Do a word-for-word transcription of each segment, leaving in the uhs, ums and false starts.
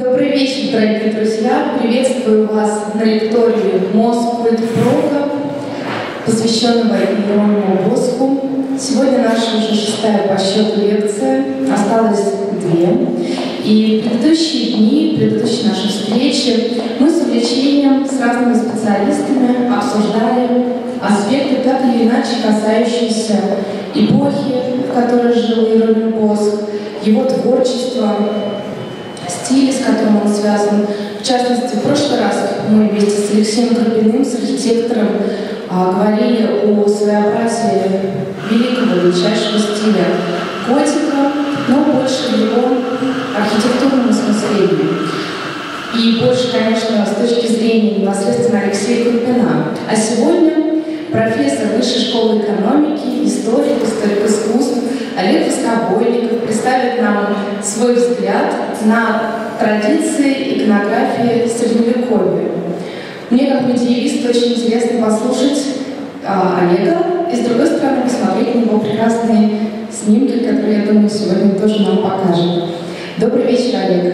Добрый вечер, дорогие друзья! Приветствую вас на лектории «Мозг. Культ Брока», посвященного Иерониму Босху. Сегодня наша уже шестая по счету лекция, осталось две. И предыдущие дни, предыдущие наши встречи мы с увлечением, с разными специалистами обсуждали аспекты, так или иначе касающиеся эпохи, в которой жил Иероним Босх, его творчество, стиль, с которым он связан. В частности, в прошлый раз мы вместе с Алексеем Карпиным, с архитектором, говорили о своеобразии великого, величайшего стиля готика, но больше его архитектурном осмыслении. И больше, конечно, с точки зрения непосредственно Алексея Карпина. А сегодня профессор Высшей школы экономики, историк, историк искусств Олег Воскобойников представит нам свой взгляд на традиции иконографии Средневековья. Мне, как медиевисту, очень интересно послушать а, Олега и, с другой стороны, посмотреть на его прекрасные снимки, которые, я думаю, сегодня тоже нам покажет. Добрый вечер, Олег.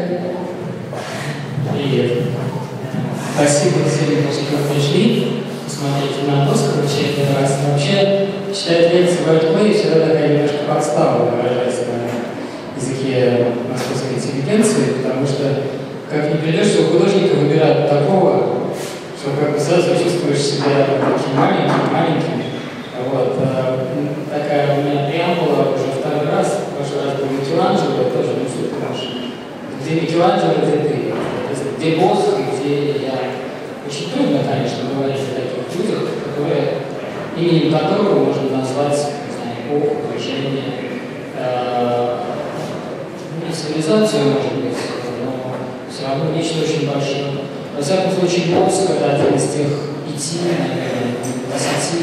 Привет. Спасибо всем, что пришли посмотреть на Босха в очередной раз. Вообще, читать лекции в аудитории всегда такая немножко подстава, выражаясь на языке московской интеллигенции, потому что, как ни придешь, у художника выбирают такого, что как бы сразу чувствуешь себя таким маленьким, маленьким. Вот. Такая у меня преамбула уже второй раз, в прошлый раз был Микеланджело, тоже, ну что ты можешь, где Микеланджело, где ты, где Босх, где я. Очень трудно, конечно, говорить о таких людях, которые, именем которого можно назвать, не знаю, эпоху, движение, э, не цивилизацию, может быть, но все равно нечто очень большое. Во всяком случае, Босх — это один из тех пяти, наверное, десяти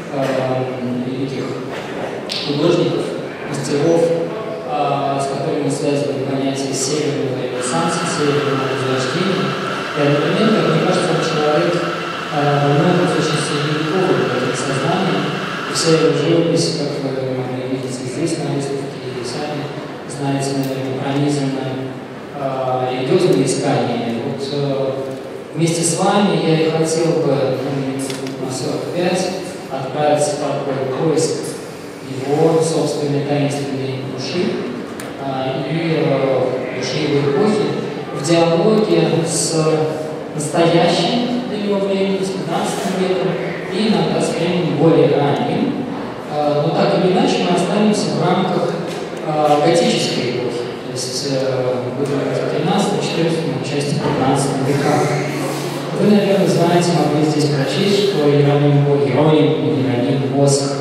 э, великих художников, мастеров, э, с которыми связаны понятия северного ренессанса, северного возрождения. И одновременно, как мне кажется, он человек во многом очень средневековый в этих сознаниях. И вся его живопись, как вы могли видеть здесь на выставке, и сами знаете, наверное, пронизана религиозными исканиями. Вот вместе с вами я и хотел бы на сорок пять отправиться в такой поиск его собственной таинственной души и души его эпохи, в диалоге с настоящим для его времени, с пятнадцатым веком, и иногда с временем более ранним. Но так или иначе мы останемся в рамках готической эпохи, то есть будем в тринадцатом, четырнадцатом, части пятнадцатом веках. Вы, наверное, знаете, могли здесь прочесть, что Иероним Босх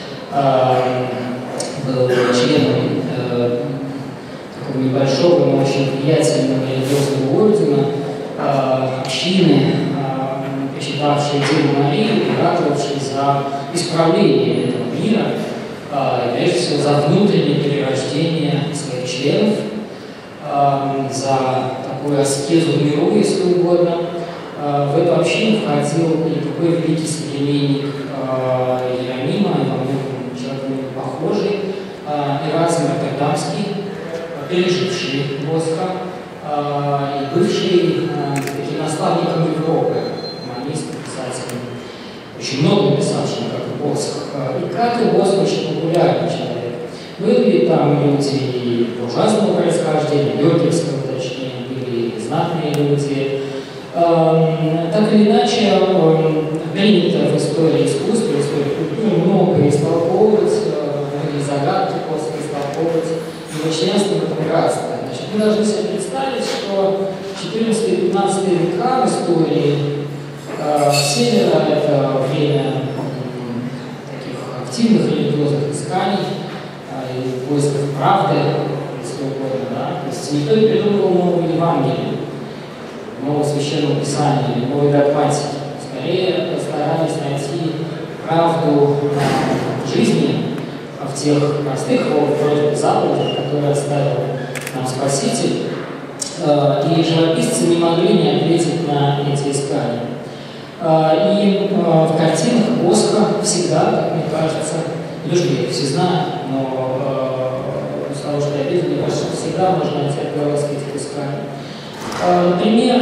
был членом такого небольшого, но очень влиятельного религиозного ордена, э, общины, э, почитавшей Деву Марию и ратовавшей за исправление этого мира, э, и прежде всего за внутреннее перерождение своих членов, э, за такую аскезу в миру, если угодно. Э, в эту общину входил и такой великий современник э, Иеронима, во многом человек похожий, э, Эразм Роттердамский, переживший Босха э, и бывший э, таким наставником Европы, гуманистом, писателем, очень много написавшим, как и Босх. И как и Босх, очень популярный человек. Были там люди и буржуазного происхождения, бюргерского, точнее, были и знатные люди. Э, так или иначе, э, принято в истории искусства, в истории культуры многое истолковывать, э, многие загадки Босха истолковывать. И очень ясно в этом братство. Значит, мы должны себе представить, что четырнадцатый и пятнадцатый века в истории э, Севера — это время э, таких активных религиозных исканий э, и поисков правды, если угодно. Да? То есть никто не придумывал нового Евангелия, нового священного писания или новой догматики. Скорее постарались найти правду э, жизни в тех простых вроде заповедях, которые оставил нам Спаситель, и живописцы не могли не ответить на эти искания. И в картинах Босха всегда, как мне кажется, не то, что я их все знаю, но с того, что я видел, мне кажется, всегда можно найти отголоски этих исканий. Например,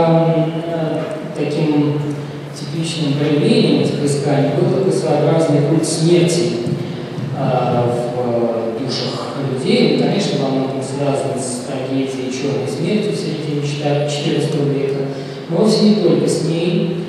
таким типичным проявлением этих исканий был такой своеобразный культ смерти в душах людей. И, конечно, во многом связан с трагедией черной смерти в середине четырнадцатого века, но вовсе не только с ней.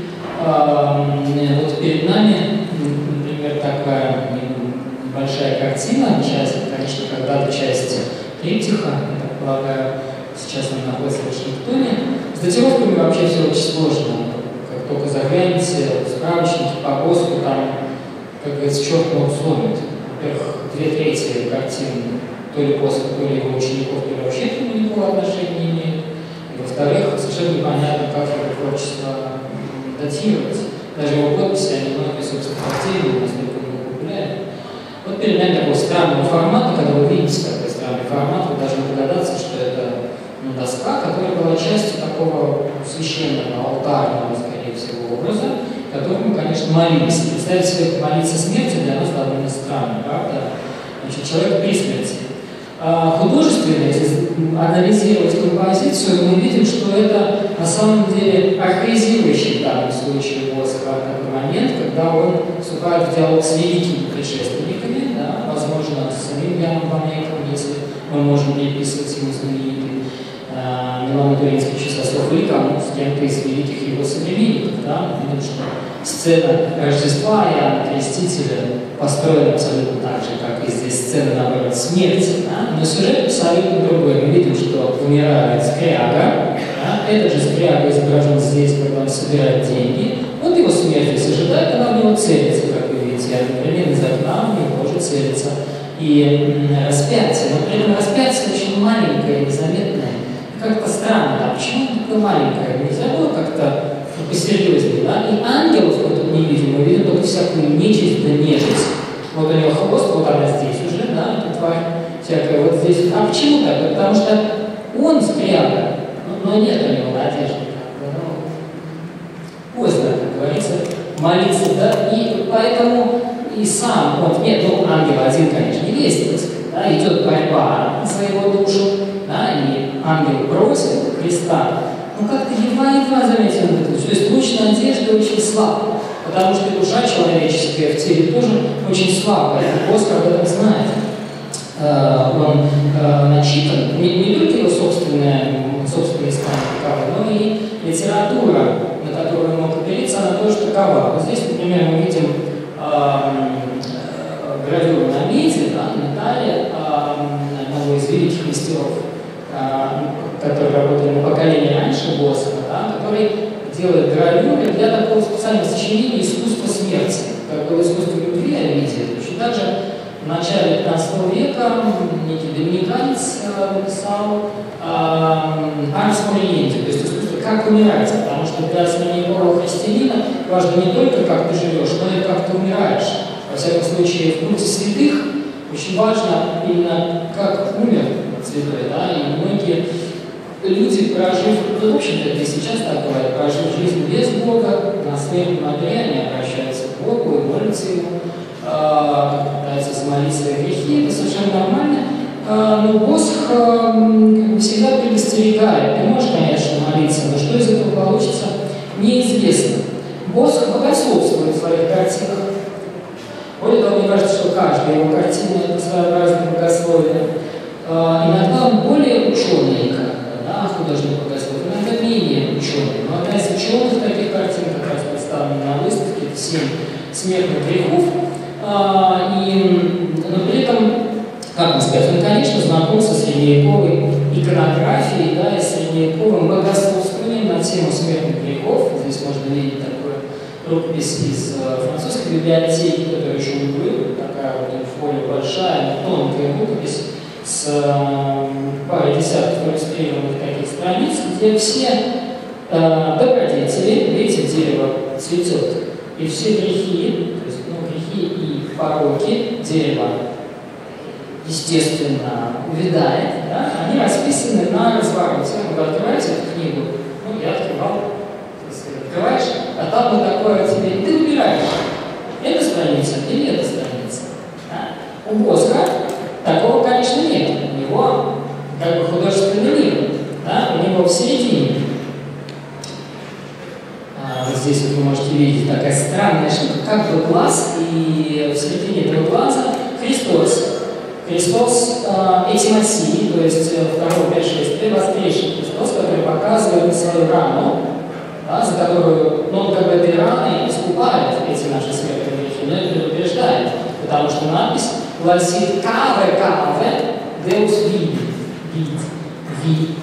Вот перед нами, например, такая большая картина, часть, конечно, когда-то часть триптиха, я так полагаю, сейчас она находится в Вашингтоне. С датировками вообще все очень сложно. Как только заглянете в справочники по ГОСТу, там, как говорится, черт ногу сломит. Во-первых, две трети картин то ли после, то ли его учеников, то ли вообще к нему никакого отношения не имеют. И во-вторых, совершенно непонятно, как его творчество датировать. Даже его подписи, они многие, собственно, потеряны, настолько много гуляют. Вот перед нами такого странного формата, когда вы видите такой странный формат, вы должны догадаться, что это ну, доска, которая была частью такого священного, алтарного, скорее всего, образа, которому мы, конечно, молились. Представить себе молиться смерти для нас довольно странно, правда? Значит, человек при смерти. А художественно, если анализировать композицию, мы видим, что это на самом деле архаизирующий в данном случае воск в такой момент, когда он вступает в диалог с великими предшественниками, да, возможно, с самим Яном ван Эйком, если мы можем приписывать ему знаменитый э, Милан Туринский часослов, или кому с кем-то из великих его современников. Да? Мы видим, что сцена Рождества Иоанна Крестителя построена абсолютно так же, как и здесь сцена, наоборот, смерти. Да? Но сюжет абсолютно другой. Мы видим, что умирает скряга. Да? Этот же скряга изображен здесь, когда он собирает деньги. Вот его смерть здесь ожидает, она в него целится, как вы видите. Одновременно из окна в него тоже целится. И распятие. Но при этом распятие очень маленькое, незаметное. Как-то странно. А почему оно такое маленькое? Нельзя было как-то посерьезнее, да? И ангелов мы тут не видим, мы видим только всякую нечисть, да нежить. Вот у него хвост, вот она здесь уже, да, эта тварь всякая, вот здесь. А почему так? Потому что он скряга, но нет у него надежды. Ну, поздно, как говорится, молиться, да? И поэтому и сам, вот, нет, ну, ангел один, конечно, не есть, да, идет борьба за его душу, да, и ангел просит Христа. Ну как-то едва-едва заметил это. То есть луч надежды очень слаб, потому что душа человеческая в теле тоже очень слабая. Воск об этом знает. Он начитан, не, не только его собственное, собственное искание таково, но и литература, на которую он мог опереться, она тоже такова. Вот здесь, например, мы видим гравюру на меди, да, на металле одного из великих мастеров, который работали на поколение раньше Боска, да, который делает гравюры для такого специального сочинения искусства смерти, как было искусство любви Овидия. Точно так же в начале пятнадцатого века некий доминиканец написал «Арс Мориенти», то есть искусство «Как умирать», потому что для средневекового христианина важно не только как ты живешь, но и как ты умираешь. Во всяком случае, в культе святых очень важно именно как умер святой, да, и многие люди, прожив, ну, в общем-то, это и сейчас так бывает, прожив жизнь без Бога, на смертном одре они обращаются к Богу и молятся Ему, э, пытаются замолить свои грехи, это совершенно нормально, э, но Босх э, всегда предостерегает. Ты можешь, конечно, молиться, но что из этого получится, неизвестно. Босх богословствует в своих картинах. Более того, мне кажется, что каждая его картина – это своеобразное богословие. Э, иногда он более ученый, да, художник богослов, иногда менее ученый. Но одна из ученых таких картин как раз представлена на выставке – «Семь смертных грехов». А, и, но при этом, как бы сказать, он, конечно, знаком со средневековой иконографией, да, и средневековым богословствованием на тему смертных грехов. Здесь можно видеть такую рукопись из французской библиотеки, которая еще не была, такая вот фолия большая, тонкая рукопись с э, парой десятков иллюстрированных таких страниц, где все э, добродетели, видите, дерево цветет, и все грехи, то есть ну, грехи и пороки дерева, естественно, увядает, да, они расписаны на развороте. Вы открываете эту книгу, ну, я открывал, если открываешь, а там вот такое тебе, ты выбираешь, эта страница или эта страница. Да? У Боска такого, конечно, нет. У него как бы художественный мир, да? У него в середине здесь вот вы можете видеть такая странная штука, как бы глаз, и в середине этого глаза Христос. Христос э, этимосий, то есть второго пришествия, воскресший Христос, который показывает свою рану, да, за которую, ну, он как бы этой раной искупает эти наши смертные грехи, но это предупреждает, потому что надпись гласит «Каве, каве, деус видит», вид, видит,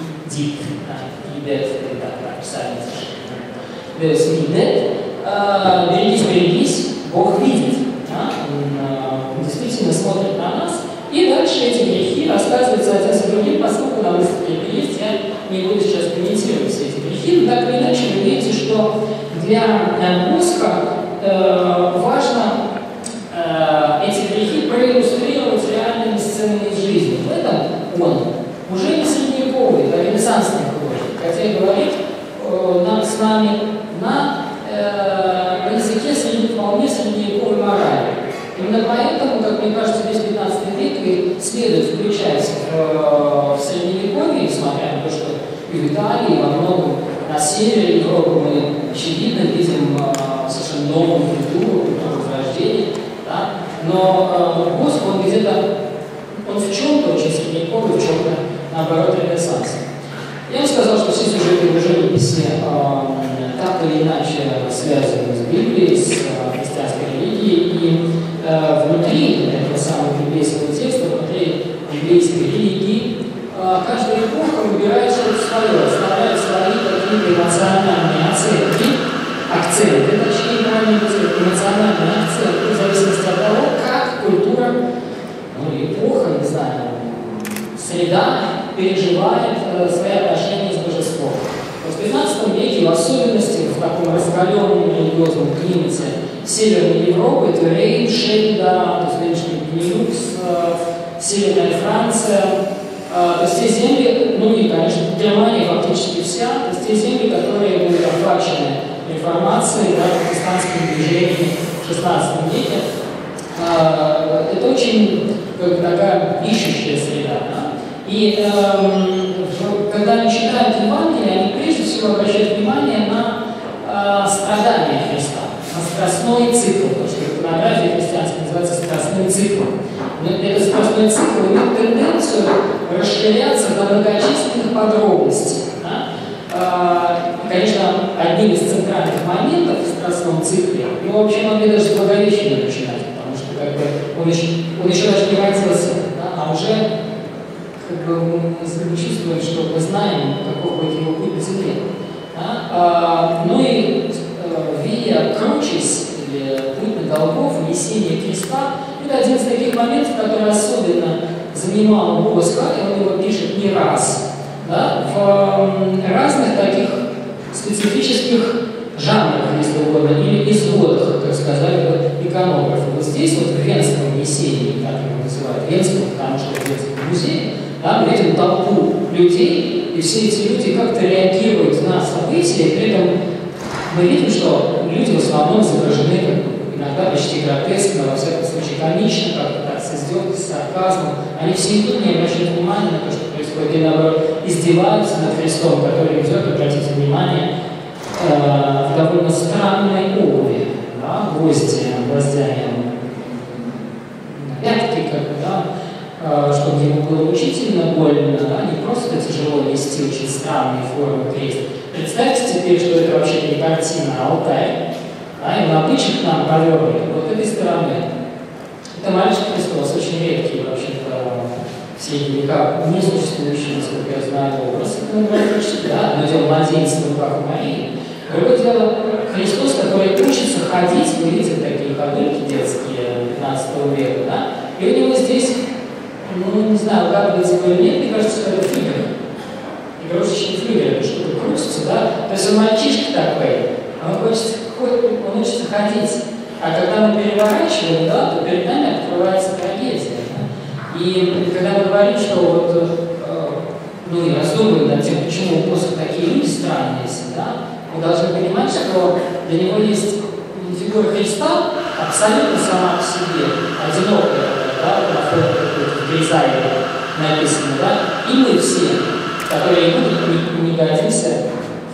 видит, это так писали, деус видит, берегись, берегись, Бог видит, да? Он действительно смотрит на нас. И дальше эти грехи рассказываются один за другим, поскольку на выставке есть, я не буду сейчас комментировать все эти грехи, но так или иначе вы видите, что для мозга э, важно э, эти грехи проиллюстрировать реальными сценами из жизни. В этом он уже не средневековый, а ренессансный художник, хотя говорит э, нам с вами на э, языке среди, вполне средневековой морали. Именно поэтому, как мне кажется, весь пятнадцатый век и следует включать в, в Средневековье, несмотря на то, что и в Италии, и во многом на севере Европы мы, очевидно, видим э, совершенно новую культуру, культуру возрождения, да? Но э, Босх, он где-то, он в чем-то очень средневековый, в чем-то, наоборот, ренессанс. Я бы сказал, что все сюжеты его живописи э, так или иначе связаны с Библией, с э, христианской религией, и э, внутри этого самого библейского текста, внутри библейской религии, э, каждая эпоха выбирает что-то свое, оставляет свои какие-то эмоциональные оценки, акценты, точнее, правильно говорить, эмоциональные акценты, в зависимости от того, как культура, ну, эпоха, не знаю, среда переживает э, свои отношения с божеством. В пятнадцатом веке, в особенности в таком раскаленном религиозном климате Северной Европы, это Рейн, Шельда, то есть нынешний Бенилюкс, э, Северная Франция, э, то есть те земли, ну и, конечно, Германия фактически вся, то есть те земли, которые были охвачены реформацией, да, протестантским движением в шестнадцатом веке. Э, это очень как бы, такая ищущая среда. Да? И эм, когда они читают Евангелие, они прежде всего обращают внимание на э, страдания Христа, на страстной цикл, потому что в иконографии христианской называется страстным циклом. Но этот страстной цикл имеет тенденцию расширяться до многочисленных подробностей. Да? Э, конечно, одним из центральных моментов в страстном цикле, ну, вообще могли даже с Благовещения начинать, потому что как бы, он, еще, он еще даже не родился, да? А уже как бы мы чувствуем, что мы знаем, каков будет его путь на земле. Да? А, ну и э, Вия Кручис, или путь на Голгофу, несение креста, это один из таких моментов, который особенно занимал Босха, и он его пишет не раз, да? В э, разных таких специфических жанрах, если угодно, или изводах, как сказали бы иконографы. Вот здесь, вот в Венском несении, как его называют, Венском, потому что в Венском музее, да, мы видим толпу людей, и все эти люди как-то реагируют на события, и при этом мы видим, что люди в основном изображены как, иногда почти гротескно, во всяком случае комично, как-то так, с издевкой, с сарказмом. Они все идут, не обращают внимания на то, что происходит, и наоборот издеваются над Христом, который идет, обратите внимание, э, в довольно странной обуви, да, гвозди, гвоздями, пятки, как бы, да, чтобы ему было мучительно больно, да, не просто тяжело нести очень странные формы крест. Представьте теперь, что это вообще не картина, а алтарь, да, и лобычек нам повернут вот этой стороны. Это мальчик Христос, очень редкий вообще-то в средние века, не существующий, насколько я знаю, образ иконографический, да, одно дело младенец в руках Марии, другое дело Христос, который учится ходить, вы видите такие ходульки детские пятнадцатого века, да, и у него здесь, ну, не знаю, угадываете вы или нет, мне кажется, что это флюгер. Игрушечный флюгер, это что-то крутится, да? То есть он мальчишка такой, он хочет, он учится ходить. А когда мы переворачиваем, да, то перед нами открывается трагедия. Да? И когда мы говорим, что вот, э, ну и раздумываем над тем, почему у Босха такие люди странные все, да, мы должны понимать, что для него есть фигура Христа абсолютно сама по себе, одинокая, да, на фоне в Гризаеве написано, да, и мы все, которые не, не годимся в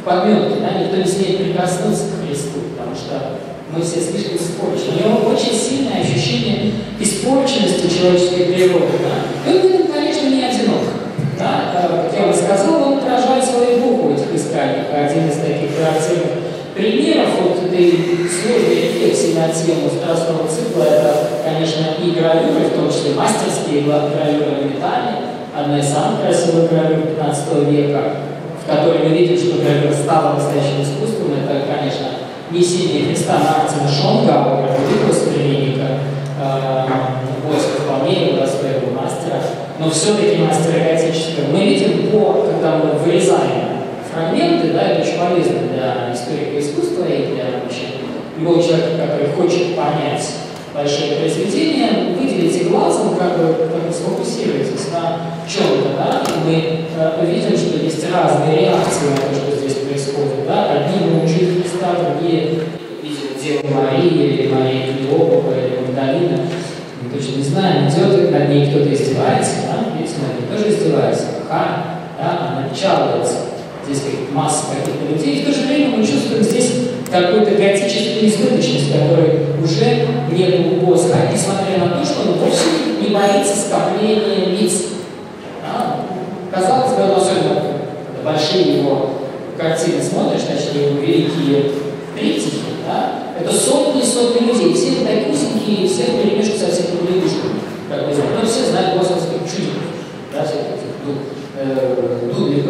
подметке, да, никто не смеет прикоснуться к Христу, потому что мы все слишком испорчены. У него очень сильное ощущение испорченности человеческой природы. Да? И он в этом, конечно, не одинок. Да? Как я уже сказал, он отражает свою эпоху в этих исканиях. Один из таких характерных примеров вот этой сложной рефлексии на тему страстного цикла — это, конечно, и гравюры, в том числе мастерские гравюры на металле, одна из самых красивых гравюр пятнадцатого века, в которой мы видим, что гравюра стала настоящим искусством. Это, конечно, «Несение Христа» Мартина Шонгауэра, великого современника, Боска вполне его достойного мастера, но все-таки мастера готического. Мы видим, по, когда мы вырезаем фрагменты, да, это очень полезно для историка искусства и для вообще любого человека, который хочет понять большое произведение, выделите глазом, как бы, как бы сфокусируйтесь на чем-то, да, и мы э, видим, что есть разные реакции на то, что здесь происходит, да, одни мучают Христа, другие видят дело Марии, или Марии Клеопа, или Магдалина, мы точно не знаем, идет, над ней кто-то издевается, да, видите, над ней тоже издевается, ха, да, она печалуется. Здесь масса каких-то людей, и в то же время мы чувствуем здесь какую-то готическую избыточность, которой уже нет у Боска, несмотря на то, что он вовсе не боится скопления лиц. Да? Казалось бы, особенно большие его картины смотришь, точнее его великие триптихи, да? Это сотни и сотни людей, все такие узенькие, все перемешку со всякими лягушками, как вы знаете. Но все знают босковских чудиков, да, всяких этих дудликов,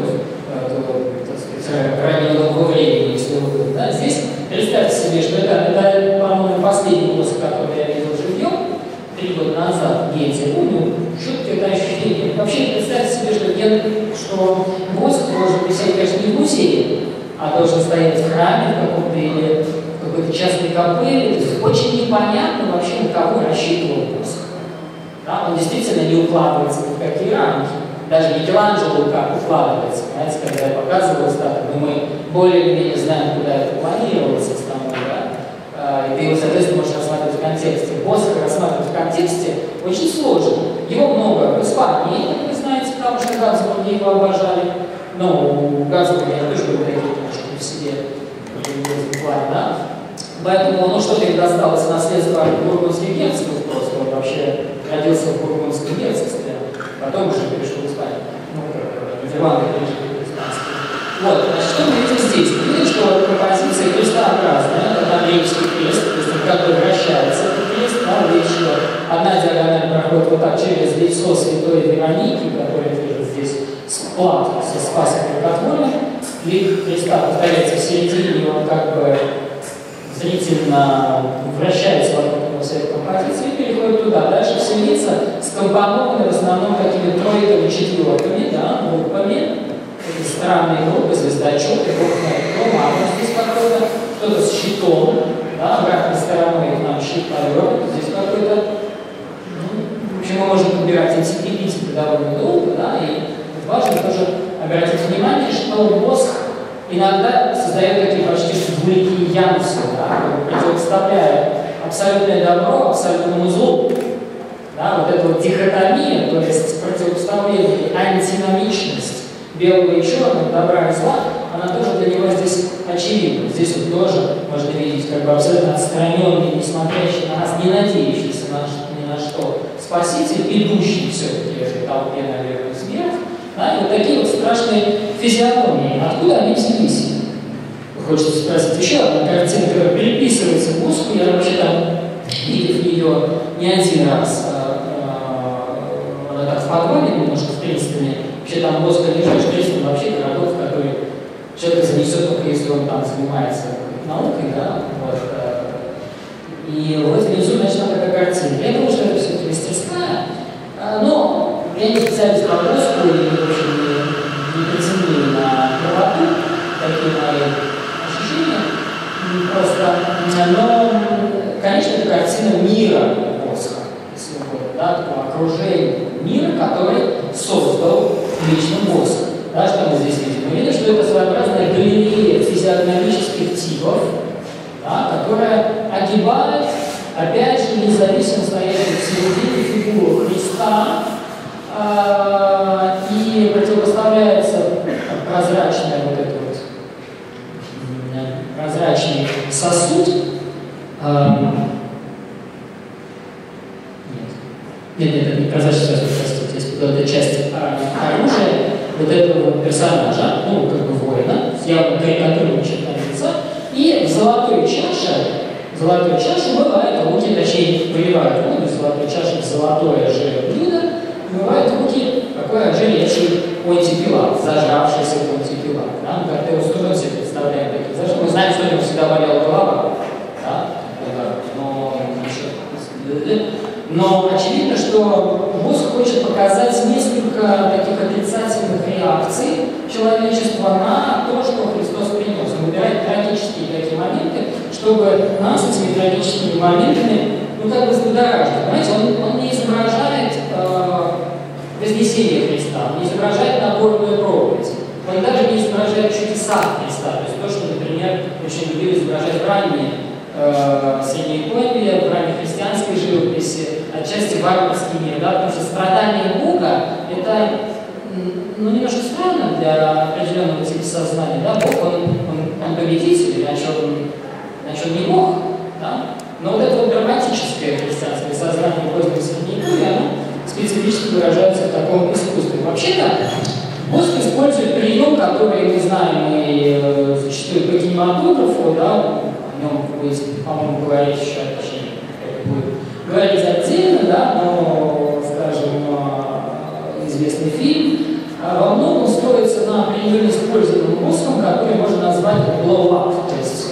раннего нового времени, если вы да? Здесь представьте себе, что это, это по-моему, последний Боск, который я видел живьем три года назад в Гете. Ну, чуткое это ощущение. Вообще, представьте себе, что, я, что Боск должен висеть, конечно, не в музее, а должен стоять в храме в каком-то или в какой-то частной капелле. То есть очень непонятно вообще, на кого рассчитывал Боск. Да? Он действительно не укладывается ни в какие рамки. Даже Микеланджело как укладывается, понимаете, когда я показывал статую, но мы более-менее знаем, куда это планировалось основное, да? И ты его, соответственно, можешь рассматривать в контексте. Боска рассматривать в контексте очень сложно. Его много в Испании, как вы знаете, потому что Габсбурги его обожали. Но у Габсбурга тоже были такие немножко в себе плане, да? Поэтому, ну, что-то им досталось наследство от бургундских герцогов просто. Он вообще родился в бургундском герцогстве. Потом уже перешел в Испанию. Ну, как Нидерланды перешли в Испанию. Вот, значит, что мы видим здесь? Мы видим, что композиция крестообразная, это Андреевский крест, то есть он как бы вращается, этот крест, да, видите, что одна диагональ проходит вот так через лицо святой Вероники, которая держит здесь склад со Спасом Рукотворным, лик креста повторяется в середине, и он как бы зрительно вращается вокруг него всей композиции и переходит туда. Дальше все лица скомпонованы в основном такими тройками, четверками, да, группами. Такие странные группы, звездочеты, группа мама здесь какой-то, кто-то с щитом, да, обратной стороной к нам щит повернут, здесь какой-то. Ну, в общем, мы можем подбирать эти эпитеты довольно долго, да, и важно тоже обратить внимание, что Боск иногда создает такие почти что двуликие ямсы, да, противопоставляя абсолютное добро абсолютному злу. Да, вот эта вот дихотомия, то есть противопоставление, антиномичность белого и черного, добра и зла, она тоже для него здесь очевидна. Здесь вот тоже можно видеть как бы абсолютно отстраненный, не смотрящий на нас, не надеющийся на, ни на что спаситель, идущий все-таки в этой толпе на верную смерть. Да, и вот такие вот страшные физиономии. Откуда они взялись? Хочется спросить. Еще одна картина, которая переписывается в Боску. Я вообще там, видев ее не один раз, она так в подвале немножко, в принципе. Вообще там Боска лежит, Крестин вообще городов, в которые человек занесет, только если он там занимается наукой, да, вот. И вот внизу, значит, там такая картина. Я думаю, что это все-таки мастерская, но я не специалист по Боску, и, в общем, не, не претендую на правоту, такие мои ощущения, просто, но, конечно, это картина мира Боска, если угодно, да, такого окружения мира, который создал лично Боск. Да, что мы здесь видим? Мы видим, что это своеобразная галерея физиогномических типов, да, которая огибает, опять же, независимо стоящую в середине фигуру Христа, и противопоставляется прозрачная вот эта вот прозрачный сосуд. Нет, нет, это не прозрачный сосуд, простите, есть вот эта часть оружия вот этого персонажа, ну, как бы воина, с явно карикатурным чертами лица, и в золотой чаше, в золотой чаше бывают руки, точнее, выливают воду из золотой чаши в золотое же блюдо, бывают руки, такой ожиревший Понтий Пилат, зажравшийся Понтий Пилат. Да? Ну, как-то его с трудом себе представляем таких зажав. Мы знаем, что у него всегда болела голова, да? но, но очевидно, что Босх хочет показать несколько таких отрицательных реакций человечества на то, что Христос принес. Он выбирает трагические такие моменты, чтобы нас этими трагическими моментами, ну, как бы взбудоражить. Понимаете, он, он не изображает э, вознесение Христа, он не изображает наборную проповедь, он даже не изображает чудеса Христа. То есть то, что, например, очень любили изображать в ранней э, Средневековье, в ранней христианской живописи, отчасти варварский мир, да, потому что страдание Бога – это, ну, немножко странно для определенного типа сознания, да, Бог, он, он, он победитель, иначе он, иначе он не Бог, да, но вот это вот драматическое христианское сознание позднего Средневековья, оно специфически выражается в таком искусстве. Вообще-то, Босх использует прием, который мы знаем и э, зачастую по кинематографу, да, о нем будет, по-моему, говорить еще, точнее, это будет говорить отдельно, да, но, скажем, известный фильм, во многом строится на определенно использованном Босхом, который можно назвать blow-up, то есть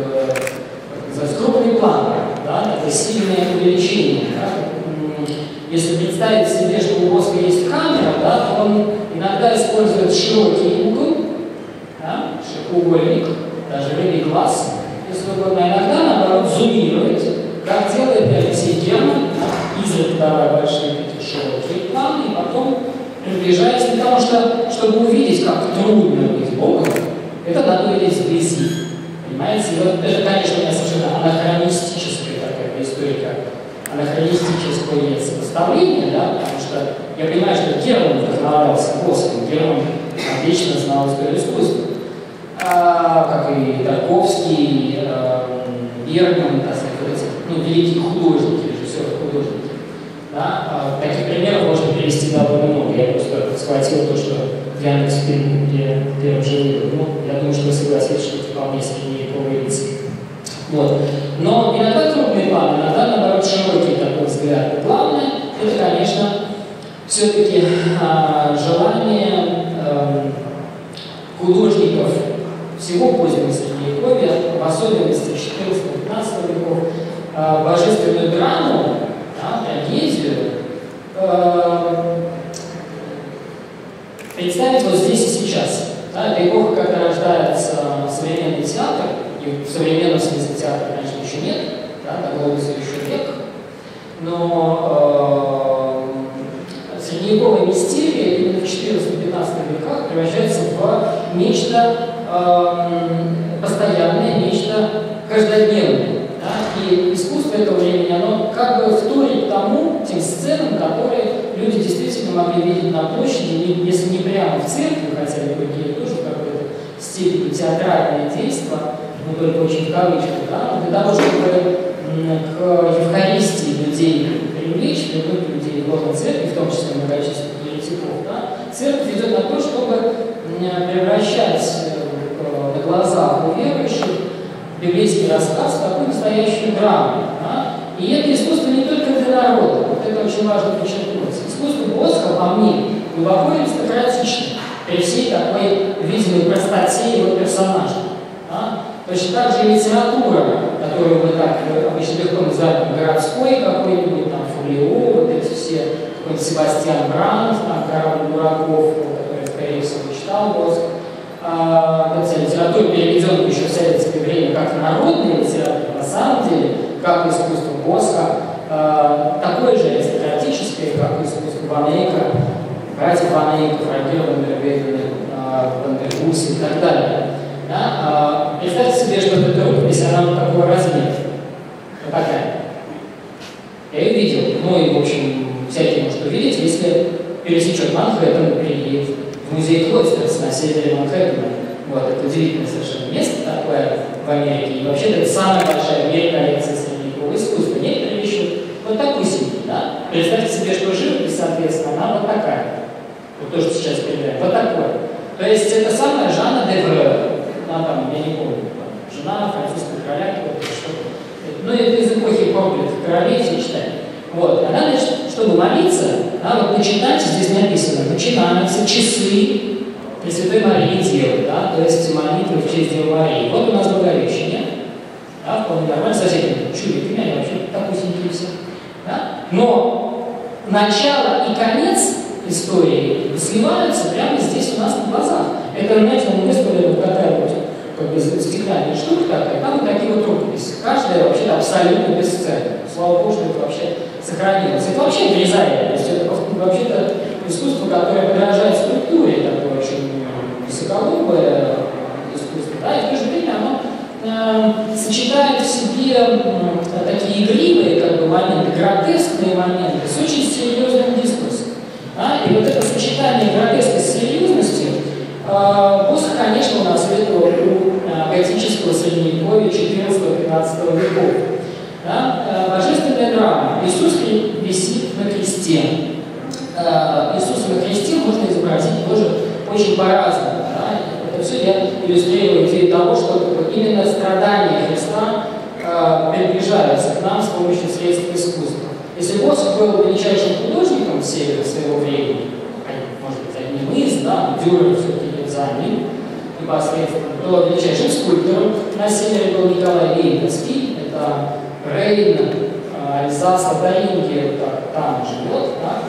э, крупный план, да, это сильное увеличение. Да. Если представить себе, что у Босха есть камера, да, то он иногда использует широкий угол, да, угольник, даже левый глаз, если угодно, иногда, наоборот, зумирует, как делает Алексей Герман, изредка давая большие широкие планы, и потом приближаясь, потому что, чтобы увидеть, как трудно быть Богом, это надо увидеть вблизи. Понимаете? И вот это, конечно, у меня совершенно анахронистическая такая история, анахронистическое сопоставление, да, потому что я понимаю, что Герман вдохновлялся Босхом, Герман отлично знал историю искусства, а, как и Тарковский, а, Бергман, так сказать, ну, великие художники, режиссеры-художники. Да? А, таких примеров можно привести довольно много. Я просто схватил то, что в Яндекс.Фильме первым же выбор. Ну, я думаю, что вы согласитесь, что это вполне средневековые лица. Вот. Но иногда крупные планы, иногда, наоборот, широкий такой взгляд. Главное, это, конечно, все-таки а, желание а, художников всего позднего Средневековья, в особенности четырнадцатого-пятнадцатого веков, а, божественную драму, да, трагедию, а, представить вот здесь и сейчас. Да, это эпоха, когда рождается современный театр, и в современном смысле театра, конечно, еще нет, да, до Глобуса еще век, но э, средневековая мистерия именно в четырнадцатом-пятнадцатом веках превращается в нечто э, постоянное, нечто каждодневное. Да, и искусство этого времени, оно как бы вторит тому, тем сценам, которые люди действительно могли видеть на площади, если не прямо в церкви, хотя другие тоже в какой-то степени театральное действие, но только очень в кавычках, да, для того, чтобы к Евхаристии людей привлечь, привлечь людей в лоно церкви, в том числе многочисленных еретиков, да, церковь идет на то, чтобы превращать на глазах у верующих библейский рассказ в такую настоящую драму. Да? И это искусство не только для народа, вот это очень важно подчеркнуть. Искусство Босха, по мне, глубоко аристократично, при всей такой видимой простоте его персонажа. Да? Точно так же и литература, которую мы так обычно легко называем городской какой-нибудь, там, Фолио, вот эти все, какой-нибудь Себастьян Брандт, там, «Корабль дураков», который, скорее всего, читал Босх. А, литература переведена еще в советское время как народная литература, на самом деле, как искусство Босха, а, такое же аристократическое, как искусство Ван Эйка, братьев Ван Эйка, Фрагера, Вандервейдена, Вандергуса и так далее. Да? А, представьте себе, что эта рукопись, она вот такого размера. Вот такая. Я ее видел, ну и, в общем, всякий может увидеть, если пересечет Манхэттен и приедет в музей Клойстерс на севере Манхэттена. Вот, это удивительное совершенно место такое в Америке. Вот то, что сейчас передаем. Вот такое. То есть это самая Жанна Девре, она там, я не помню, там, жена французского короля, что-то. Ну, это из эпохи проклятых королей, все читали. Вот, она, значит, чтобы молиться, да, вот начинается, здесь написано, начинаются часы Пресвятой Марии Девы, да, то есть молитвы в честь Девы Марии. Вот у нас Благовещение, да, вполне нормально, со всякими чудиками, они вообще так усенькие все. Да? Но начало и конец истории сливаются прямо здесь у нас на глазах. Это, знаете, мы выставили вот такая вот как бы стеклянная штука такая, там вот такие вот рукописи. Каждая вообще абсолютно бесценна. Слава Богу, что это вообще сохранилось. Это вообще вырезание, то есть это вообще-то искусство, которое подражает структуре, такое очень высоколобое искусство, да, и в то же время оно э, сочетает в себе э, такие игривые как бы, моменты, гротескные моменты с очень серьезным дискурсом. Да? И вот это сочетание гротеска с серьезностью э, Босх, конечно, унаследовал у э, готического средневековья четырнадцатого-пятнадцатого веков. Да? Э, божественная драма. Иисус висит на кресте. Э, Иисуса на кресте можно изобразить тоже очень по-разному. Да? Это все я иллюстрирую идею того, что именно страдания Христа э, приближаются к нам с помощью средств искусства. Если Босх был величайшим художником севера своего времени, может быть, одним из, да, Дюрер все-таки идет за ним непосредственно, то величайшим скульптором на севере был Николай Лейбницкий, это Рейн, Альзас, Лотарингия, вот там живет, да?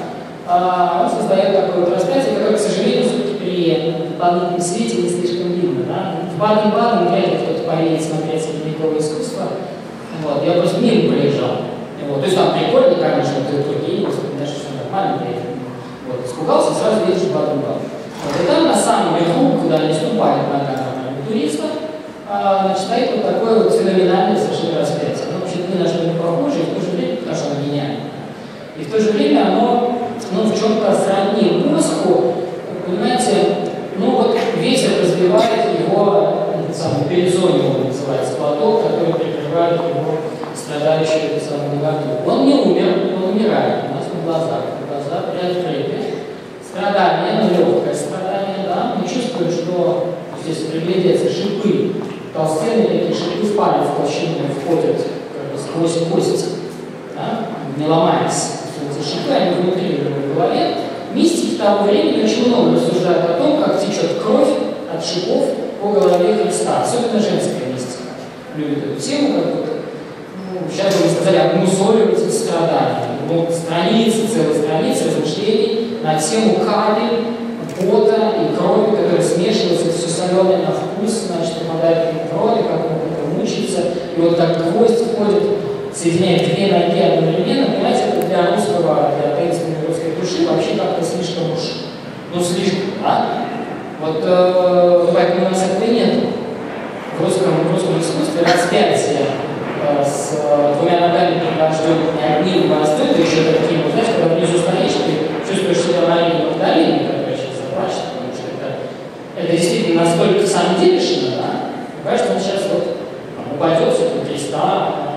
А он создает такое вот распятие, которое, к сожалению, все-таки при дополнительном свете не слишком видно. Да? В Баден-Баден вряд ли кто-то поедет смотреть средневековое искусство. Вот. Я просто мимо проезжал. Вот. То есть там прикольно, конечно, ты другие, вспоминаешь, что нормально, вот. Испугался, сразу едешь в Баден-Баден. Вот. И там на самом верху, куда не ступает нога туриста, а, значит, стоит вот такое вот феноменальное совершенно распятие. Оно вообще ни на что не похоже, и в то же время, потому что оно гениально. И в то же время оно ну, в чем-то сродни Босху, понимаете, ну вот ветер развивает его, самый перезонил называется, платок, который прикрывает его страдающую самую наготу. Он не умер, он умирает у нас на глазах, глаза приоткрыты. Страдание, ну легкое страдание, да, мы чувствуем, что здесь приглядеться шипы, толстенные такие шипы в палец толщиной входят как бы сквозь кость, да, не ломаясь. Эти шипы, они внутри в голове. Мистики того времени очень много рассуждают о том, как течет кровь от шипов по голове Христа. Особенно женская мистика любит эту тему, как будто, ну, сейчас бы мы сказали, обмусоливать эти страдания. Ну, страницы, целые страницы размышлений на тему капель, пота и крови, которые смешиваются, все соленое на вкус, значит, попадает в рот, и как он это мучается. И вот так гвоздь входит, соединяет две ноги одновременно, понимаете, это для русского, для таинственной русской души вообще как-то слишком уж, ну слишком, да? Вот э, поэтому у нас этого нет. В русском, в русском искусстве распятие э, с э, двумя ногами пригожденными одним воздой, ты еще таким, вот, знаешь, когда внизу стоишь, ты чувствуешь себя Марией Магдалиной, которая сейчас заплачет, потому что это, это действительно настолько самодельно, да? Кажется, он сейчас вот упадет с креста.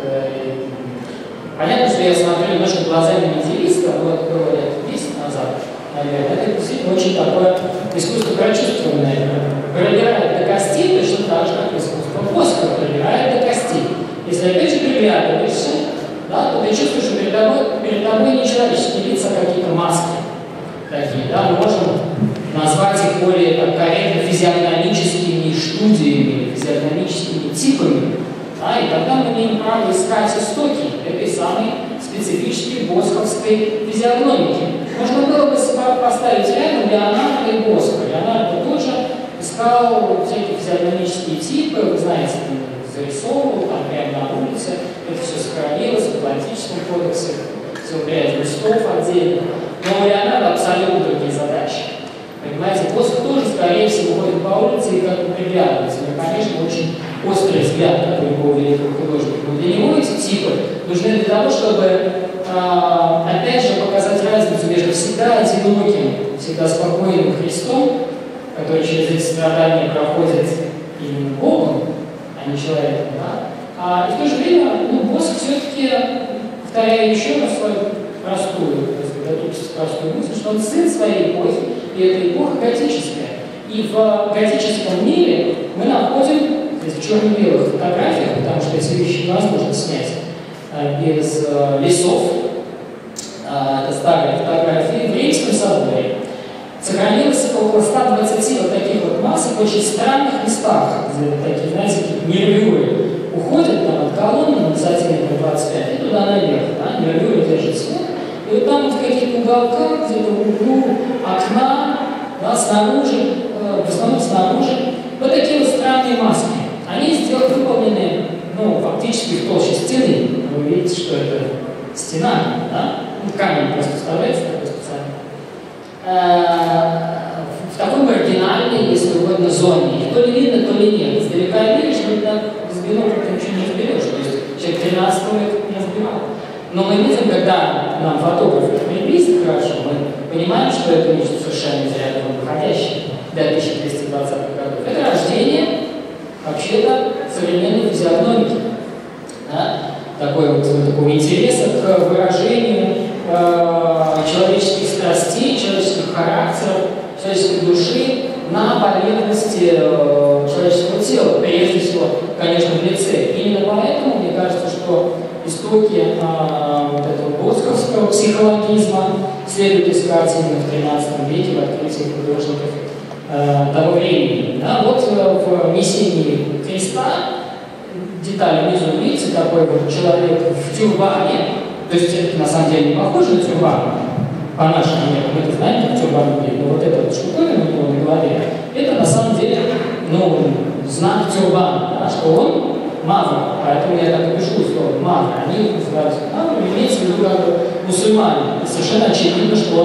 Понятно, что я смотрю немножко глазами медиевиста, вот было лет десять назад, наверное, это действительно очень такое искусство прочувствованное. Пробирает до костей точно так же, как искусство Босха пробирает до костей. Если опять же приглядываешься, да, то ты чувствуешь, что перед тобой, перед тобой не человеческие лица, а какие-то маски такие, да, мы можем назвать их более так, корректно физиогномическими студиями, физиогномическими типами. Да, и тогда мы имеем право искать истоки этой самой специфической босховской физиогномики. Можно было бы поставить рядом Леонардо и Босха. Леонардо тоже искал всякие физиогномические типы, вы знаете, зарисовывал там прямо на улице, это все сохранилось в Атлантическом кодексе, все ряд листов отдельно. Но у Леонардо абсолютно другие задачи. Понимаете, Босх тоже, скорее всего, ходит по улице и как-то приглядывается. Но, конечно, очень острый взгляд, как у любого великого художника. Но для него эти типы нужны для того, чтобы, а, опять же, показать разницу между всегда одиноким, всегда спокойным Христом, который через эти страдания проходит именно Богом, а не человеком, да? А, и в то же время, ну, Босх все-таки, повторяю еще раз свою простую, эту простую мысль, что он сын своей эпохи, и эта эпоха готическая. И в готическом мире мы находим, то есть в черно-белых фотографиях, потому что эти вещи невозможно снять без лесов, это старые фотографии, в Римском соборе сохранилось около ста двадцати вот таких вот масок в очень странных местах, где такие, знаете, какие-то нервюры уходят там от колонны на высоте метра двадцать пять и туда наверх, да, нервюры держат свет, и вот там вот в каких-то уголках, где-то в углу окна, да, снаружи, э, в основном снаружи, вот такие вот странные маски. Они сделаны, выполнены, ну, фактически в толще стены. Вы видите, что это стена, да? Ну, камень просто вставляется такой специально. В такой маргинальной, если угодно, зоне. И то ли видно, то ли нет. Издалека видишь, но с биноклем ты ничего не разберешь. То есть человек тринадцатого века не разбирал. Но мы видим, когда нам фотографы приблизят хорошо, мы понимаем, что это нечто совершенно из ряда выходящее для тысяча двести двадцатых годов. Это рождение, вообще-то, современной физиогномики. Да? Такой вот, такого интереса к выражению э, человеческих страстей, человеческих характеров, человеческой души на поверхности э, человеческого тела, прежде всего, конечно, в лице. Именно поэтому, мне кажется, что истоки э, вот этого босковского психологизма следует искать именно в тринадцатом веке в открытии художников э, того времени. Да? Вот э, в несении креста детали внизу, видите, такой вот человек в тюрбане, то есть это на самом деле не похоже на тюрбан, по нашему мерам, мы это знаем, как тюрбан выглядит, но вот эта вот штуковина у него на голове, это на самом деле, ну, знак тюрбана, да, что он мавр, поэтому я так и пишу слово мавр, они их называют мавр, имеется в виду как бы мусульмане, и совершенно очевидно, что он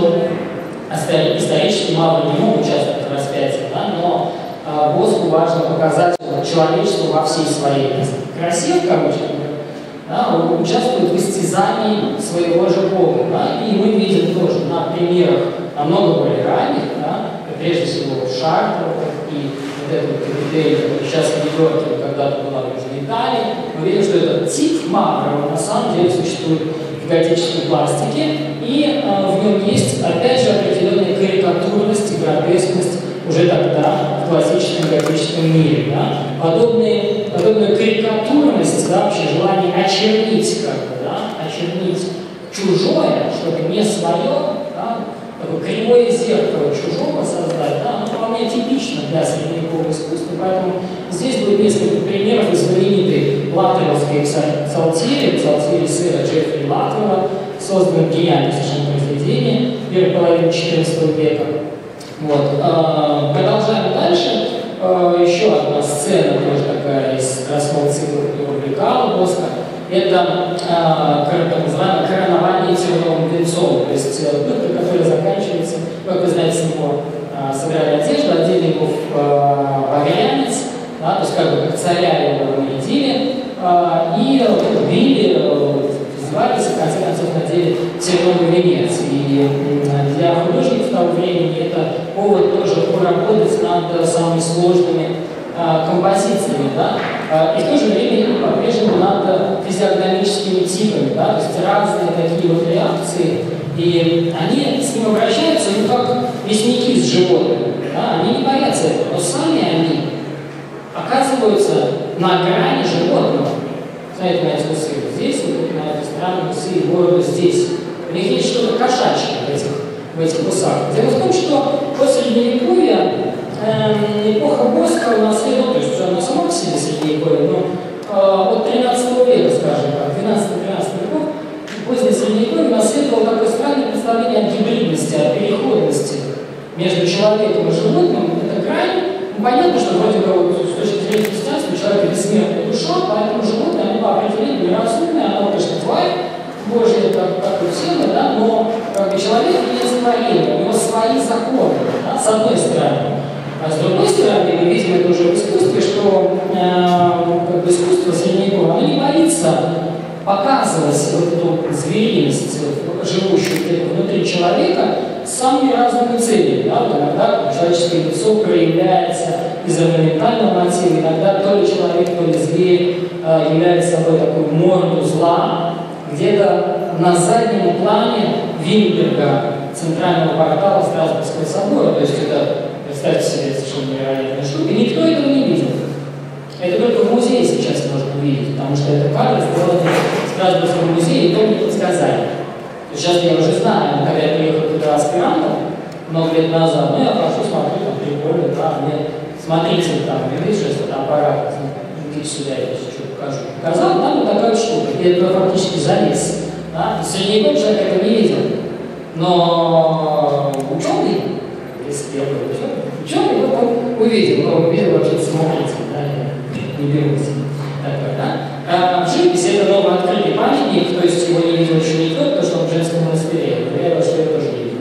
исторически мавр не мог участвовать в распятии, да, но а, Боску важно показать человечество во всей своей красе, в кавычках, да, он участвует в истязании своего же Бога. Да, и мы видим тоже на примерах намного более ранних, да, прежде всего Шартер и вот эту капитель, который сейчас в Нью-Йорке, когда-то была в Южной Италии, мы видим, что этот тип мавра на самом деле существует в готической пластике, и э, в нем есть, опять же, определенная карикатурность и гротескность уже тогда в классическом готическом мире. Да? Подобные, подобную карикатурность, да, вообще желание очернить, как бы, да, очернить чужое, чтобы не свое, да, такое кривое зеркало чужого создать, да, оно вполне типично для средневекового искусства, поэтому здесь будет несколько примеров из знаменитой латвийской псалтири, псалтири сэра Джеффри Латвера, созданном гениальное совершенно произведение первой половины четырнадцатого века. Вот. Продолжаем дальше. Еще одна сцена, тоже такая из красного цикла, которая увлекала Боска. Это так называемое коронование терновым венцом. То есть пытка, которая заканчивается, как вы знаете, с него собирали одежду, одели его в багрянец, да, то есть как бы как царя его нарядили, и били, звались, в конце концов, надели терновый венец. И для художников того времени это повод тоже поработать над самыми сложными а, композициями, да? а, и в то же время по-прежнему над физиогномическими типами, да? То есть разные такие вот реакции, и они с ним обращаются, ну, как мясники с животными, да? Они не боятся этого, но сами они оказываются на грани животного. Знаете, на эти усы здесь, вот на этой стороне усы и бороду здесь. У них есть что-то кошачье в этих, в этих усах. Дело в том, что после Средневековья э, эпоха Боска унаследовала, то есть она сама по себе Средневековье, но э, от тринадцатого века, скажем так, двенадцатый-тринадцатый веков, позднее Средневековье унаследовало такое странное представление о гибридности, о переходности между человеком и животным. Это грань. Ну, понятно, что вроде бы вот, с точки зрения христианства человек бессмертная душа, поэтому животное, оно по определению неразумное, оно, конечно, тварь Божья, как, как и все мы, да, но как бы, человек не творение, у него свои законы, да, с одной стороны. А с другой стороны, мы видим это уже в искусстве, что э, как бы искусство средневековое, оно не боится показывать вот эту звериность, живущую внутри человека, с самыми разными целями. Да? Вот иногда человеческое лицо проявляется из орнаментального мотива, иногда то ли человек, то ли зверь является собой такую морду зла. Где-то на заднем плане Винберга центрального портала Страсбургского собора. То есть это, представьте себе, совершенно невероятная штука. Никто этого не видел. Это только в музее сейчас можно увидеть, потому что это кадр сделаны в Страсбургском музее, и то мне подсказали. Сейчас я уже знаю, когда я приехал туда аспирантом много лет назад, ну я прошу, смотрю, там прикольно, да, мне смотрите, там, видишь, что там аппарат, идите сюда, я сейчас что покажу. Показал, там вот такая штука, я туда фактически залез. Да? Средневековый человек этого не видел. Но ученый, если я был ученый, ученый вот он увидел, но увидел вообще смотрите, да, я не берусь. Такой, да? А, живопись это новооткрытый памятник, то есть его не видел еще никто, потому что он в женском монастыре. Я что я тоже не видел.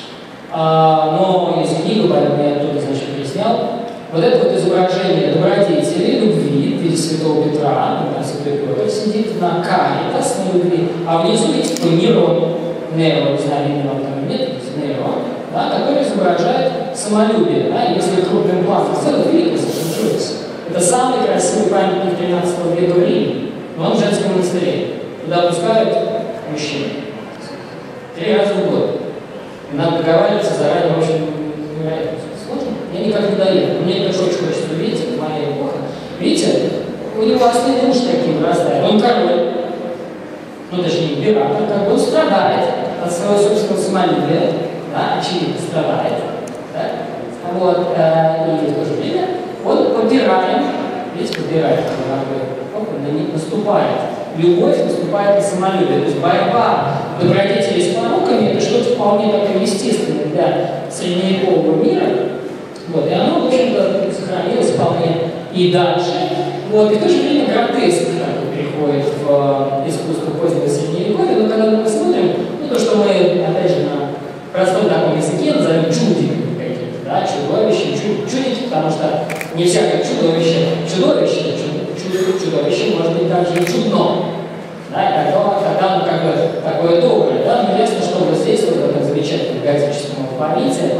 А, но есть книга, поэтому я оттуда, значит, приснял. Вот это вот изображение добродетели, любви в виде святого Петра, там святой Петр сидит на каритас на любви, а внизу есть такой Нерон, Нерон, не знаю, видно вам там нет, Нерон, да, который изображает самолюбие, да, если крупным планом сделать, великий совершенно живопись. Это самый красивый памятник тринадцатого века в Риме, но он в женском монастыре. Туда пускают мужчин. Три раза в год. И надо договариваться заранее, в общем, невероятно сложно. Я никак не доеду. Мне тоже очень хочется увидеть, это моя эпоха. Видите, у него основной муж таким вырастает. Он король. Ну, точнее, император, как бы он страдает от своего собственного самолюбия. Да, очевидно, страдает. Да? Вот, э, и в то же время он попираем, видите, попирает, он на них наступает. Любовь наступает на самолюбие. То есть борьба добродетелей с пороками – это что-то вполне такое естественное для средневекового мира. Вот, и оно, в общем-то, сохранилось вполне и дальше. Вот, и в то же время гротеск такой приходит в э, искусство позднего средневековья. Но когда мы посмотрим, ну, то, что мы, опять же, на простом таком языке назовем чудиками какими-то, да, чудовище, чуд, чудики, потому что не всякое чудовище, чудовище, чудо, чудовище может быть также и чудно. Да, и тогда, тогда ну, как бы такое доброе, да, но ясно, что вот здесь, вот в этом замечательном готическом алфавите,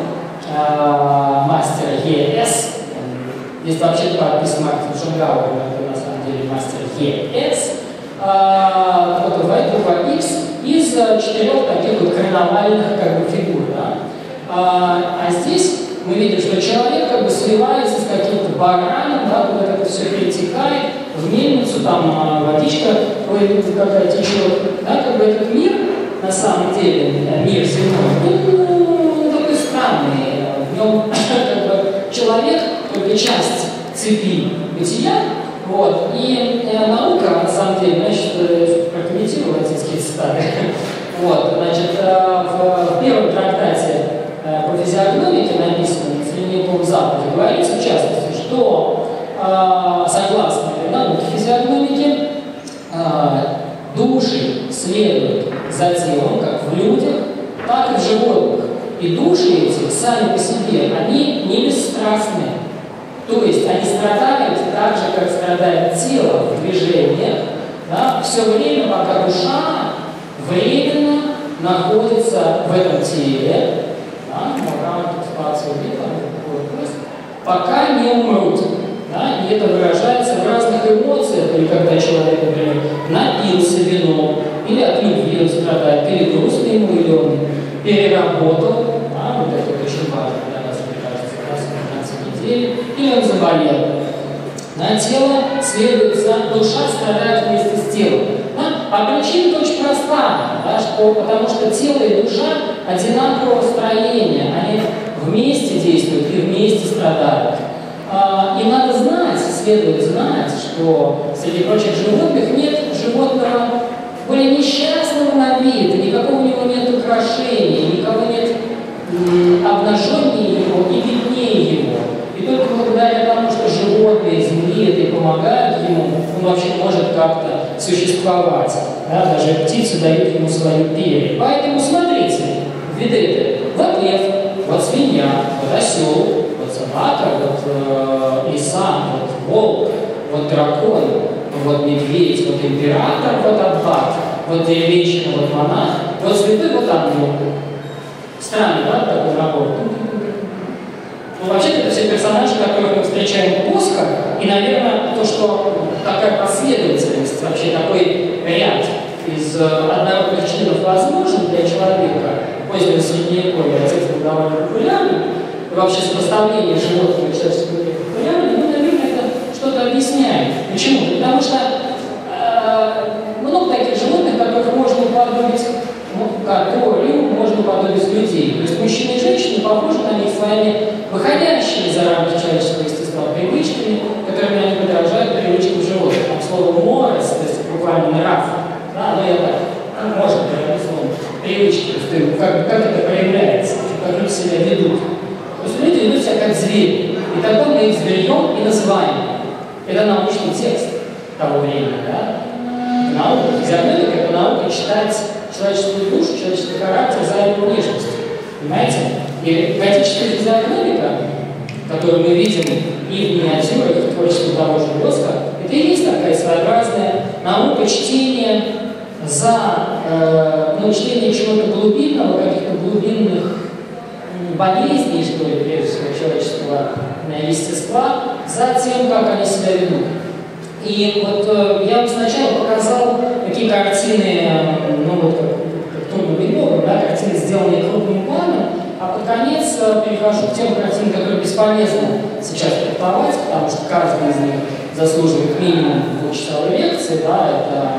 э, мастер ЕС, здесь вообще-то подписан Мартин Шунгауэр, это на самом деле мастер ЕС, э, вот в эту буква X из четырех таких вот карнавальных как бы фигур, да. А, а здесь мы видим, что человек как бы сливается с каким-то бараном, да, куда это все перетекает, в мельницу, там а, водичка какая течет, да, как бы этот мир, на самом деле, мир земной, ну, такой странный, в нем как бы человек только часть цепи бытия, вот, и э, наука, на самом деле, значит, прокомментирую латинские цитаты, вот, значит, э, в, в первом трактате э, по физиогномике, написанном в средневековом Западе, говорится, в частности, что, э, согласно науке физиогномики, э, души следуют за телом, как в людях, так и в животных, и души эти, сами по себе, они не бесстрастны. То есть они страдают так же, как страдает тело в движениях, да, все время, пока душа временно находится в этом теле, да, пока не умрут. Да, и это выражается в разных эмоциях, или когда человек, например, напился вином, или от любви он страдает, или грустно ему, или он переработал, да, вот это очень важно для нас, мне кажется, раз в пятнадцать недель, или он заболел. Да, тело следует за, душа страдает вместе с телом. Да? А причина очень простая, да, что, потому что тело и душа одинакового строения, они вместе действуют и вместе страдают. А, и надо знать, следует знать, что среди прочих животных нет животного более несчастного на вид, никакого у него нет украшений, никого нет м, обнаженнее его и беднее его. И только благодаря тому, что животные земли это и помогают ему, он вообще может как-то существовать. Да? Даже птицы дают ему свою перья. Поэтому смотрите, виды вот лев, вот свинья, вот осел, вот собака, вот э, лиса, вот волк, вот дракон, вот медведь, вот император, вот аббат, вот деревенщина, вот монах, вот святой, вот ангел. Странный, да, такой набор? Ну, вообще-то это все персонажи, которых мы встречаем в Боско, и, наверное, то, что такая последовательность, вообще такой ряд из из однородных членов возможен для человека позднего средневековья, отец был довольно популярным, и вообще сопоставление животного и человеческого мира популярно, ну, наверное, это что-то объясняет. Почему? Потому что э, много таких животных, которых можно уподобить, которым можно уподобить людей. То есть мужчины и женщины похожи на них своими выходящими за рамки человеческого естества привычками, которыми они подражают привычкам животных. Там слово «морес», то есть буквально нрав, да, но я так, ну, можно говорить словом привычки, то есть как, как это проявляется, как люди себя ведут. То есть люди ведут себя как звери, и тогда мы их зверьем и называем. Это научный текст того времени, да? Это наука, физиогномика – это наука читать человеческую душу, человеческий характер за его внешностью. Понимаете? И готическая физиогномика, которую мы видим и в миниатюрах, и в творчестве того же Боска, это и есть такая своеобразная наука чтения за э, ну, чтение чего-то глубинного, каких-то глубинных болезней, что ли, прежде всего, человеческого естества, за тем, как они себя ведут. И вот э, я вам сначала показал такие картины, ну вот как, как трудно быть богом, да, картины, сделанные крупным планом, а под конец э, перехожу к тем картинам, которые бесполезно сейчас трактовать, потому что каждый из них заслуживает минимум двухчасовой лекции, да, это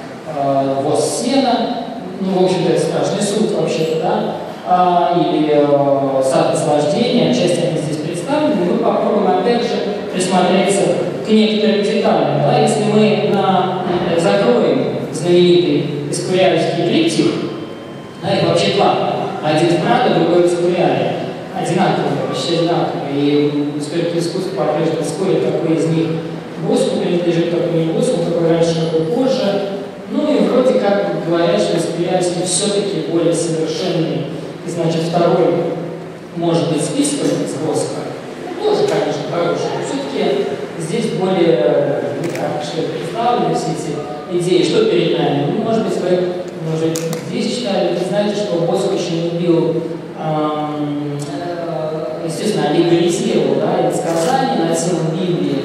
э, воз сена, ну, в общем-то, это страшный суд вообще-то, да, а, или э, сад наслаждения, часть они здесь представлены, мы попробуем опять же присмотреться к некоторым деталям. Да? Если мы на, э, закроем знаменитый эскуриальский триптих, да, их вообще два, один в Прадо, другой в Эскуриале, одинаковые, почти одинаковые, и историки искусства по-прежнему спорят, какой из них Боску принадлежит, какой не Боску, какой раньше, какой позже. Ну и вроде как говорят, что эскуриальский все-таки более совершенный. И, значит, второй может быть списком из Боска. Ну, тоже, конечно, хороший. Все-таки здесь более, ну, как, что представлены все эти идеи, что перед нами. Ну, может быть, вы, может, здесь читали, вы знаете, что Боск очень любил, эм, э, естественно, аллегоризировал, да, сказания на тему Библии.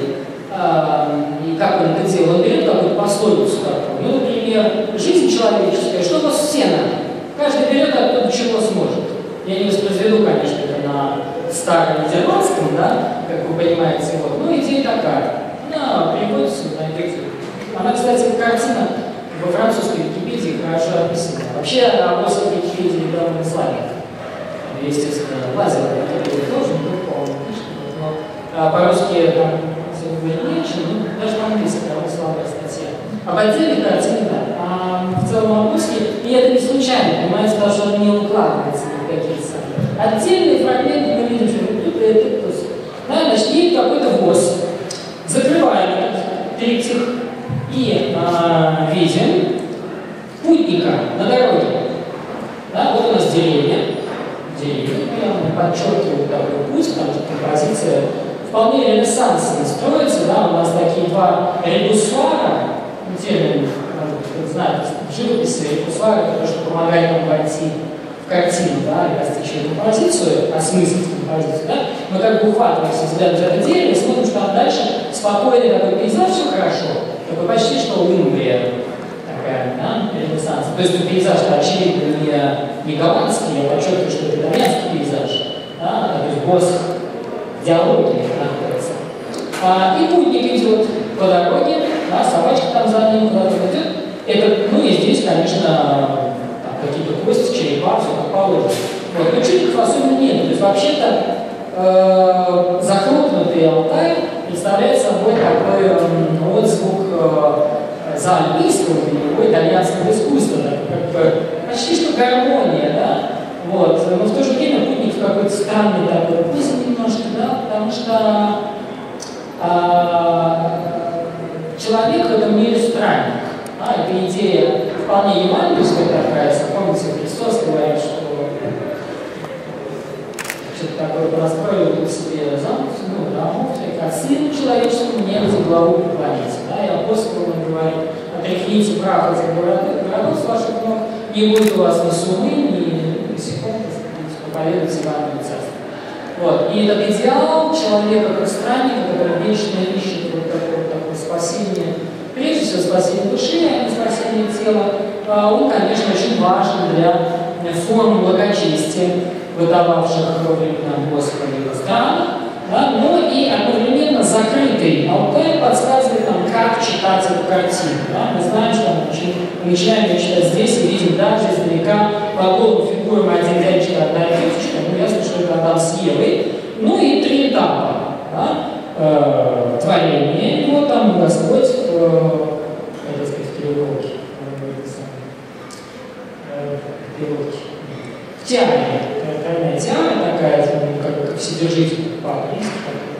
Эм, и как он это делал? Он берет какую-то пословицу такую. Ну, например, жизнь человеческая, что у вас сено? Каждый берет оттуда, чего сможет. Я не воспроизведу, конечно, это на старом нидерландском, да, как вы понимаете, вот. Но идея такая. Она переводится на язык. Она, кстати, картина во французской Википедии хорошо описана. Вообще, после Википедии довольно слабенько. Естественно, лазерный который тоже не был полный, но а, по-русски там все говорит меньше, но даже по-английски довольно слабая статья. Об отдельных картинах, да. А в целом по-русски, и это не случайно, понимаете, потому что он не укладывается в какие-то самые. Отдельные фрагменты мы видим, что тут и тут, тут. Да, значит, есть какой-то воз. Закрываем этот триптих и а, видим путника на дороге. Да, вот у нас деревья. Деревья, я подчеркиваю такой путь, потому что композиция вполне ренессансная строится, да, у нас такие два редуссуара, термин, может быть, кто знает, в живописи репуссуар – это то, что помогает нам войти в картину, да, и достичь ее композицию, осмыслить композицию, да. Мы как бы ухватываемся взглядом за это дерево, смотрим, что там дальше спокойный такой пейзаж, все хорошо, такой почти что Умбрия такая, да, ренессанс. То есть пейзаж-то, очевидно, не, не голландский, я подчеркиваю, что это итальянский пейзаж, да, то есть Боск в диалоге находится. А, и путник идет по дороге, да, собачка там за ним куда-то идет. Это, ну и здесь, конечно, какие-то кости, черепа, все как положено. Вот. Но чудиков особенно нет. То есть вообще-то э, захлопнутый Алтай представляет собой такой э, отзвук э, заальпийского или итальянского искусства, да, как бы почти что гармония, да. Вот. Но в то же время путник в какой-то странный такой позе немножко, да, потому что э, человек в этом мире странник. А, эта идея вполне евангельская такая. Помните, Христос говорит, что что-то такое построил тут себе замок, ну, домов, а Сыну человеческому негде главу поклониться. Да? И апостол он говорит: отряхните прах этих городов, городов с ваших ног, не будет у вас ни сумы, ни насекомых, проповедуйте Евангелие Царства. Вот. И этот идеал человека как странника, который вечно ищет вот такое, такое спасение, прежде всего спасение души, а не спасение тела, он, конечно, очень важен для форм благочестия, выдававших во времена Господа в странах, да, но и одновременно закрытый алтарь подсказывает нам, как читать эту картину. Да. Мы знаем, что мы начинаем ее читать здесь и видим даже издалека по голым фигурам один дядечка, одна девочка, ну ясно, что это Адам с Евой, ну и три этапа. Да. Э, творение его, там Господь, э, это сказать, переводки, в театре, тройная театра такая, как бы как вседержитель по-английски.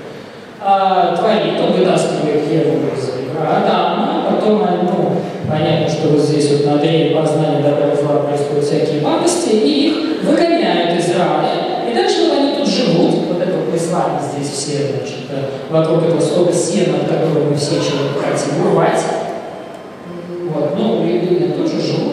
А, творит, он вытаскивает Еву из Адама, потом, ну, понятно, что вот здесь вот на древе познания добра и зла происходят всякие пакости, и их выгоняют из рая, и дальше вот они тут живут, вот это вот мы с вами здесь все, значит, вокруг этого стога сена, от которого мы все чего-то хотим урвать. Вот, ну, и я тоже живу,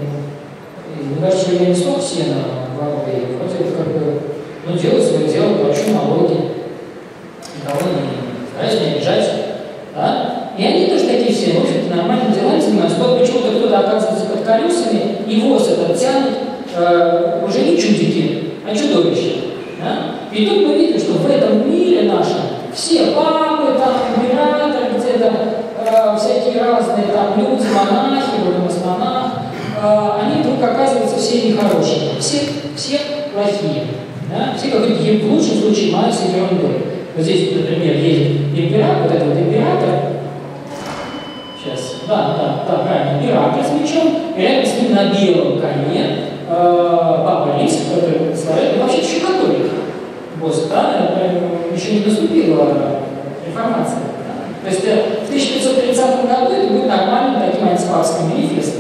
мне кажется, я не столько сена в голове, вроде как бы, ну, делаю свое дело, плачу налоги, никого не стараюсь не обижать, да? И они тоже такие все, в общем-то, нормальными делами занимаются. Вот почему-то кто-то оказывается под колесами, и воз этот тянут э, уже не чудики, а чудовища, да? И тут мы видим, что в этом мире нашем все папы, там, императоры, где-то э, всякие разные там люди, монахи, вот у нас монах, они вдруг оказываются все нехорошие, все, все плохие. Да? Все, как говорят, в лучшем случае маются ерундой. Вот здесь, например, есть император, вот этот вот император, сейчас, да, да, да, правильно, император с мечом, и рядом с ним на белом коне э, папа Римский, который благословляет, и вообще еще католик. Босс, да, еще не наступила реформация. Да? То есть в тысяча пятьсот тридцатом году это будет нормальным таким антипапским манифестом.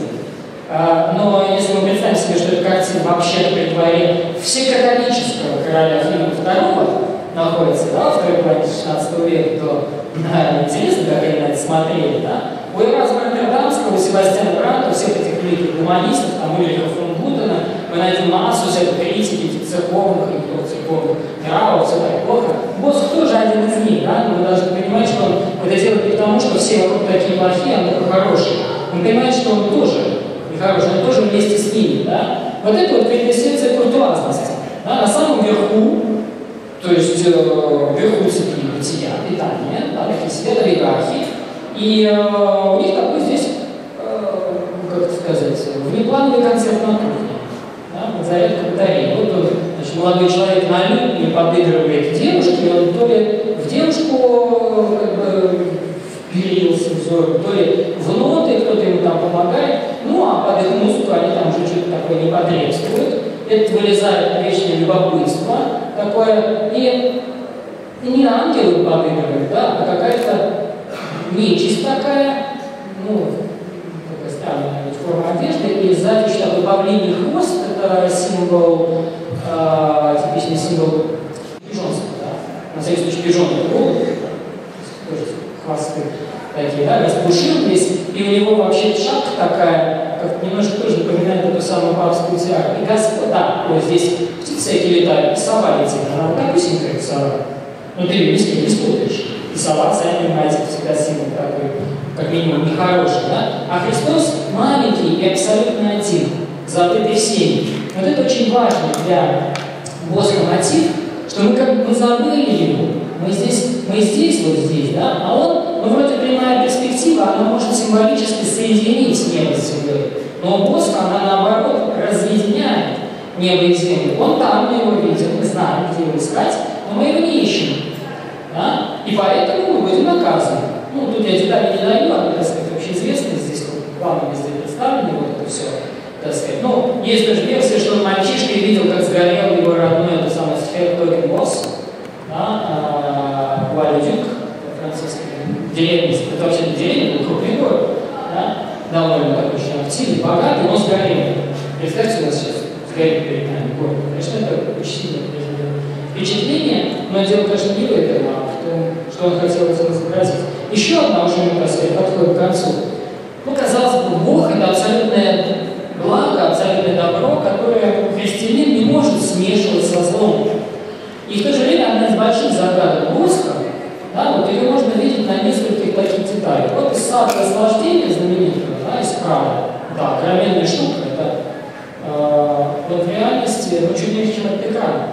Но если мы представим себе, что эта картина вообще при дворе всекатолического короля Филиппа второго находится, да, во второй половине шестнадцатого века, то да, интересно, как они на это смотрели, да? У Эразма Роттердамского, у Себастьяна Бранта, у всех этих великих гуманистов, там Ульриха фон Гутена, мы найдем массу всяких критики, этих церковных и церковных нравов, все так плохо. Босх тоже один из них, да? Но вы должны понимать, что он это делает не потому, что все вокруг такие плохие, а он такой хороший. Он понимает, что он тоже хороший, он тоже вместе с ними, да? Вот это вот квинтэссенция куртуазности. Да? На самом верху, то есть э, вверху цепи бытия, питания, да, такие сидят олигархи, и э, у них такой здесь, э, как это сказать, внеплановый концерт на кухне, да? Зарядка батареи. Вот он, значит, молодой человек на лютне подыгрывает девушке, и он то ли в девушку как бы вперился взор, то ли в ноты, кто-то ему там помогает. Ну, а под их музыку они там уже что-то такое непотребствуют. Это вылезает вечное любопытство такое. И, и не ангелы подыгрывают, да, а какая-то нечисть такая, ну, такая странная форма одежды. И сзади еще такой павлиний хвост, это символ, э, типичный символ пижонства, да. На всякий случай пижон это голубь, тоже хвосты такие, да, распушил весь, и у него вообще шапка такая, как немножко тоже напоминает эту самую папскую тиару. И Господь, да, вот здесь птицы всякие летают, и сова летит, она вот так усенькая, сова. Ну ты ни с кем не спутаешь. И сова, сами понимаете, всегда символ такой, как минимум, нехороший, да? А Христос маленький и абсолютно один, забытый всеми. Вот это очень важно для Босха мотив, что мы как бы мы забыли его. Мы здесь, мы здесь, вот здесь, да, а он, ну, вроде прямая перспектива, она может символически соединить небо с землей. Но Босха, она наоборот разъединяет небо и землю. Он там, мы его видим, мы знаем, где его искать, но мы его не ищем. Да? И поэтому мы будем наказаны. Ну, тут я детали не даю, а, так сказать, общеизвестно, здесь планы везде представлены, вот это все, так сказать. Ну, есть даже версия, что он мальчишкой видел, как сгорел его родной, это самый Сфертоген-Босс, да, Гуалюдюк, французский, деревня, это вообще не деревня, был крупный город, да, довольно такой очень активный, богатый, но сгорел. Представьте, у нас сейчас сгорел перед нами город. Конечно, это очень сильное впечатление, но дело, конечно, не в этом, а в том, что он хотел этим изобразить. Еще одна уже, так сказать, подходит к концу. Ну, казалось бы, Бог — это абсолютное благо, абсолютное добро, которое христианин не может смешивать со злом. И в то же время одна из больших загадок Босха, да, вот ее можно видеть на нескольких таких деталях. Вот из сада наслаждения знаменитого, да, из храма, да, огроменная штука, это э, вот в реальности, ну, чуть меньше, чем от экрана.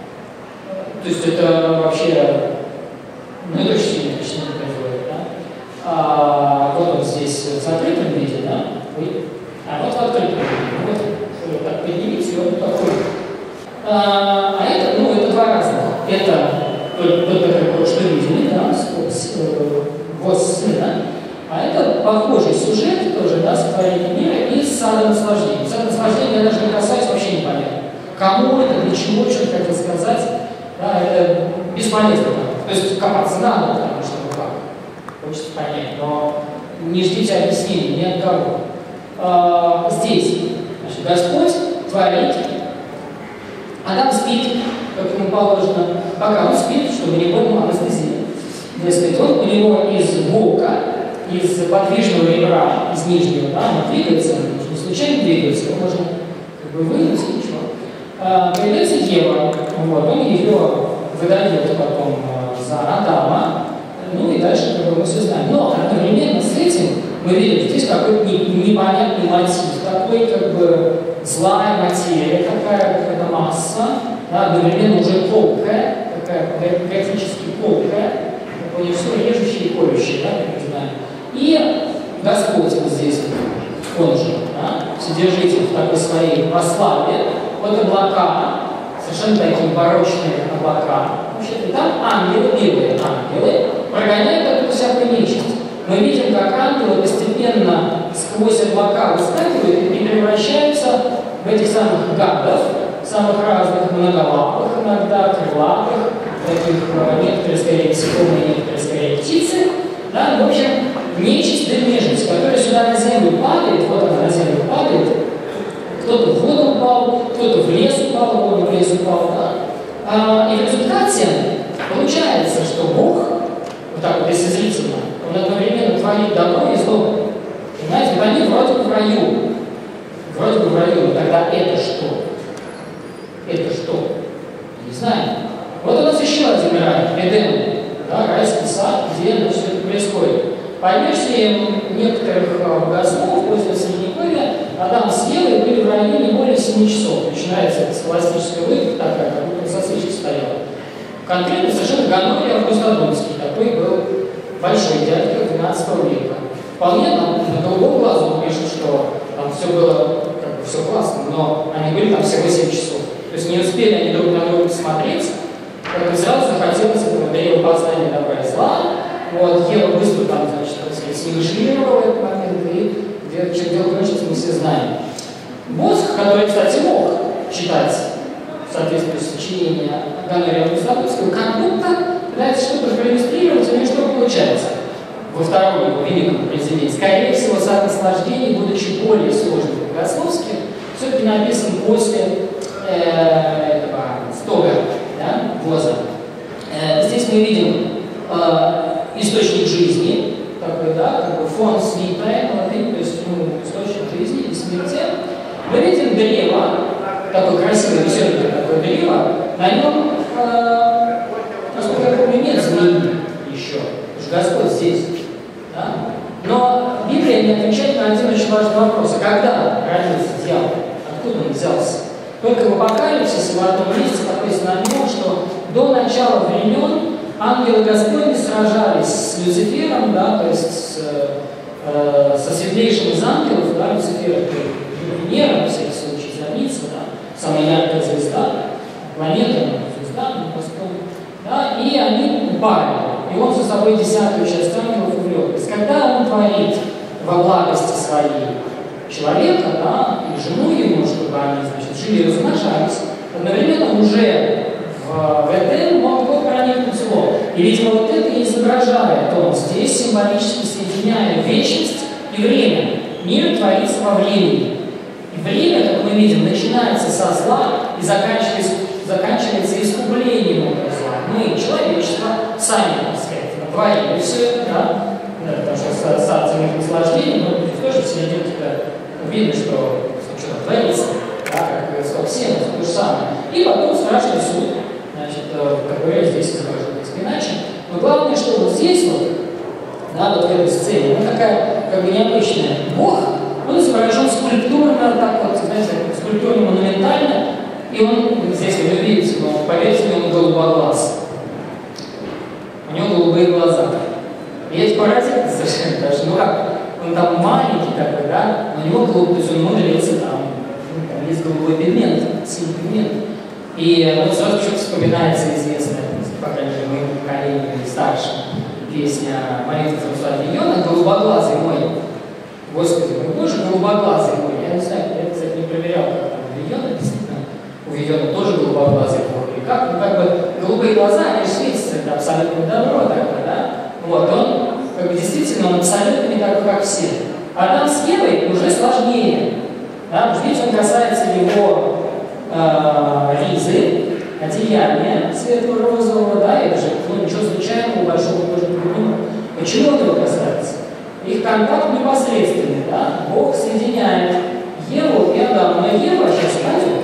То есть это вообще, ну, это очень сильно впечатление производит, да? А вот он здесь в закрытом виде, да? А вот в открытом виде. Вот, вот так поднимите, и вот такой. А, а это, ну, это два разных. Это тот, который что видели, да, вот сына. А это похожий сюжет тоже, да, сотворение мира и сада наслаждения. Сад наслаждения я даже не касаюсь, вообще непонятно. Кому это, для чего, что хотел сказать, да, это бесполезно. То есть копаться надо, потому что ну как, хочется понять, но не ждите объяснений ни от кого. А, здесь, значит, Господь творит, Адам спит, как ему положено, пока он спит, чтобы не было анестезии. Дескать, он у него из бока, из подвижного ребра, из нижнего, да, он двигается, не случайно двигается, его можно как бы вынуть и ничего. А, появляется Ева, вот, он ее выдает потом а, за Адама, ну и дальше как бы мы все знаем. Но одновременно с этим мы видим здесь какой-то непонятный мотив, такой как бы злая материя, такая какая-то масса, да, одновременно уже колкая, такая графически колкая, у нее все режущее и колющее, да, как мы знаем. И Господь вот здесь, он же, да, Вседержитель в такой своей прославе, вот облака, совершенно такие порочные облака, вообще-то там ангелы, белые ангелы, прогоняют оттуда всякую нечисть. Мы видим, как ангелы постепенно сквозь облака выскакивают и превращаются в этих самых гадов, самых разных, многолапых иногда, крылатых, таких, некоторые скорее насекомые, некоторые скорее птицы, да, в общем, нечисть да нежить, которая сюда на землю падает, вот она на землю падает, кто-то в воду упал, кто-то в лес упал, воду в лес упал, да. А, и в результате получается, что Бог, вот так вот если зрительно, он одновременно творит добро и зло. Понимаете, вот они вроде бы в раю, вроде бы в раю, но тогда это что? Это что? Не знаю. Вот у нас еще один рай, Эдем, да, райский сад, где ну, все это происходит. По версии некоторых богословов после Средневековья, Адам с Евой были в раю не более семи часов. Начинается схоластическая выдача такая, как будто со свечи стояла. Конкретно совершенно Ганой Августодонский, такой был большой дядька двенадцатого века. Вполне там на голубом глазу пишут, что там все было, как бы, все классно, но они были там всего семь часов. То есть не успели они друг на друга посмотреть, как бы сразу захотелось этого древа познания добра и зла. Вот, Ева быстро там, значит, так сказать, снегошировала в этот момент, и чем дело кончится, мы все знаем. Босх, который, кстати, мог читать в соответствии с сочинением Ганория Августодонского, как будто пытается что-то проиллюстрировать, у него что получается во втором его великом произведении. Скорее всего, сад наслаждений, будучи более сложным богословским, все-таки написан после э, этого стога, да, воза. Э, здесь мы видим э, источник жизни, такой, да, как бы фон свитая, то есть ну, источник жизни и смерти. Мы видим древо, такое красивое, веселое такое древо, на нем, э, насколько я помню, нет змеи еще, потому что Господь здесь. Да? Но Библия не отвечает на один очень важный вопрос. А когда родился дьявол? Откуда он взялся? Только в Апокалипсисе в одном месте написано о нем, что до начала времен ангелы Господни сражались с Люцифером, да, то есть с, э, со светлейшим из ангелов, да, Люцифер, Венера, на всякий случай, зорница, да, самая яркая звезда, планета, звезда, да, и они упали. И он за собой десятую часть ангелов увлек. То есть, когда он творит во благости своей человека, да, и жену ему, чтобы они, значит, жили и размножались, одновременно уже в, в Эдем мог Бог проникнуть зло. И, видимо, вот это и изображает он здесь, символически соединяя вечность и время. Мир творится во времени. И время, как мы видим, начинается со зла и заканчивается, заканчивается искуплением этого зла. Мы, человечество, сами, так сказать, натворили все это, да? Да, потому что сад самих наслаждений, но здесь тоже в серединке-то видно, что что-то творится, да, как стоп семь, то же самое. И потом страшный суд, значит, который здесь изображен иначе. Но главное, что вот здесь вот, да, вот в этой сцене, она такая, как бы необычная. Бог, он изображен с он там маленький такой, да, но у него голубой, то есть он моделился там, ну, там есть голубой пигмент, синий пигмент. И вот сразу еще вспоминается известная, по крайней мере, моему поколению и старше, песня Марии Франсуа Вийона «Голубоглазый мой». Господи, мой боже, голубоглазый мой. Я не знаю, я, кстати, не проверял, как там у Вийона, действительно, у Вийона тоже голубоглазый мой. И как, ну, как бы, голубые глаза, они светятся, это абсолютно добро такое, да? Вот, он, как бы, действительно, он абсолютно не такой, как все. Адам с Евой уже сложнее, да? Ведь он касается его э, ризы, одеяния светло-розового, да, это же, ну, ничего случайного, большого тоже не придумал. Почему он его касается? Их контакт непосредственный, да? Бог соединяет Еву и Адама. Но Ева сейчас пойдет.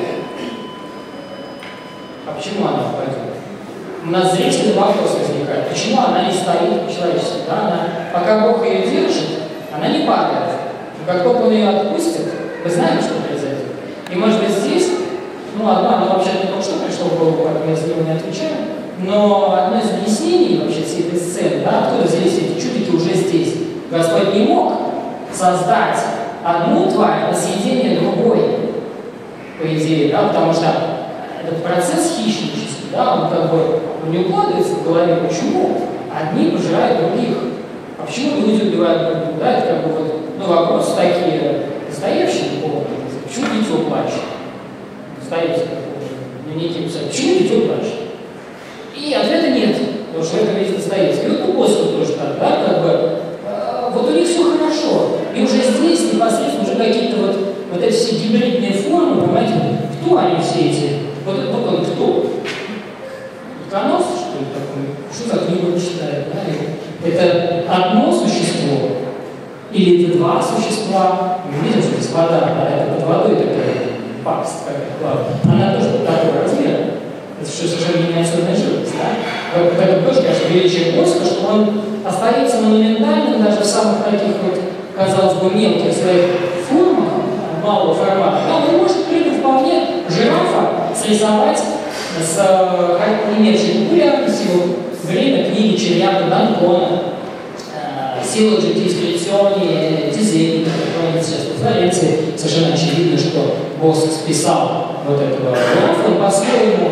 А почему она пойдет? У нас зрительный вопрос возникает. Почему она не стоит по-человечески? Да? Она, пока Бог ее держит, она не падает. Но как только он ее отпустит, вы знаете, что произойдет. И может быть здесь, ну одно, оно вообще не только что пришло в голову, поэтому я за него не отвечаю, но одно из объяснений вообще всей этой сцены, да, откуда взялись эти чудики уже здесь. Господь не мог создать одну тварь на съедение другой, по идее, да, потому что этот процесс хищнический, да, он как бы он не укладывается в голове, почему одни пожирают других, а почему люди убивают друг друга, да, это как бы вот, ну, вопрос такие настоящие поводы, почему дитё плачет, настоящие дневники писать, почему дитё плачет, и ответа нет, потому что это весь настоящий, и вот у Господа тоже так, да, как бы, вот у них все хорошо, и уже здесь непосредственно уже какие-то вот, вот эти все гибридные формы, понимаете, кто они все эти, вот, вот он кто? Утконос, что ли, такой? Что за книгу он читает, да? Это одно существо, или это два существа, мы видим, что здесь вода, да, это под водой такая пакость, какая-то, она тоже такого размера, это что, совершенно миниатюрная живость, да? Поэтому тоже, конечно, величие Господа, что он остается монументальным даже в самых таких вот, казалось бы, мелких своих формах, малого формата. Да, он может, при этом, вполне жирафа срисовать с э, имевшей популярностью время книги Черьяна Данкона, э, «Сила дискрециони», Дизель, который сейчас во Флоренции. Совершенно очевидно, что Босх списал вот этого жирафа, он по-своему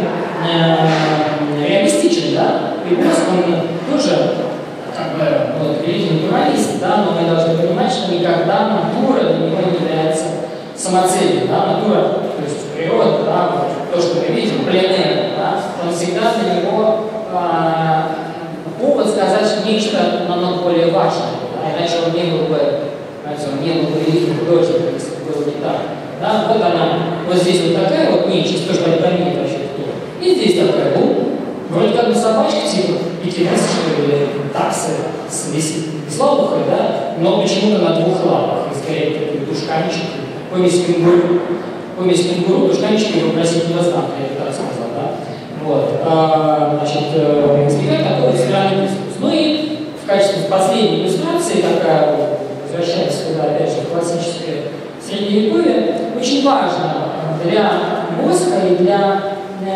э, реалистичен, да? И Босх, он тоже как бы, вот, великий натуралист, да, но мы должны понимать, что никогда натура для него не является самоцелью, да, натура, то есть природа, да, вот, то, что мы видим, пленэр, да, он всегда для него а, повод сказать нечто намного более важное, да, иначе он не был бы, знаете, он не был бы великим художником, если бы было не так. Да, вот она, вот здесь вот такая вот нечисть, то, что они поймут вообще кто. И здесь такая, ну, вроде как бы собачка, типа пекинесы, что ли, таксы с веслоухой, да, но почему-то на двух лапах, и скорее такой душканчик, помесь кенгуру, помесь кенгуру, душканчик и вопросительного знака, я это так сказал, да. Вот, а, значит, избегать такого странного дискурса. Ну и в качестве последней иллюстрации, такая, возвращаясь сюда, опять же, классическое средневековье, очень важно для Босха и для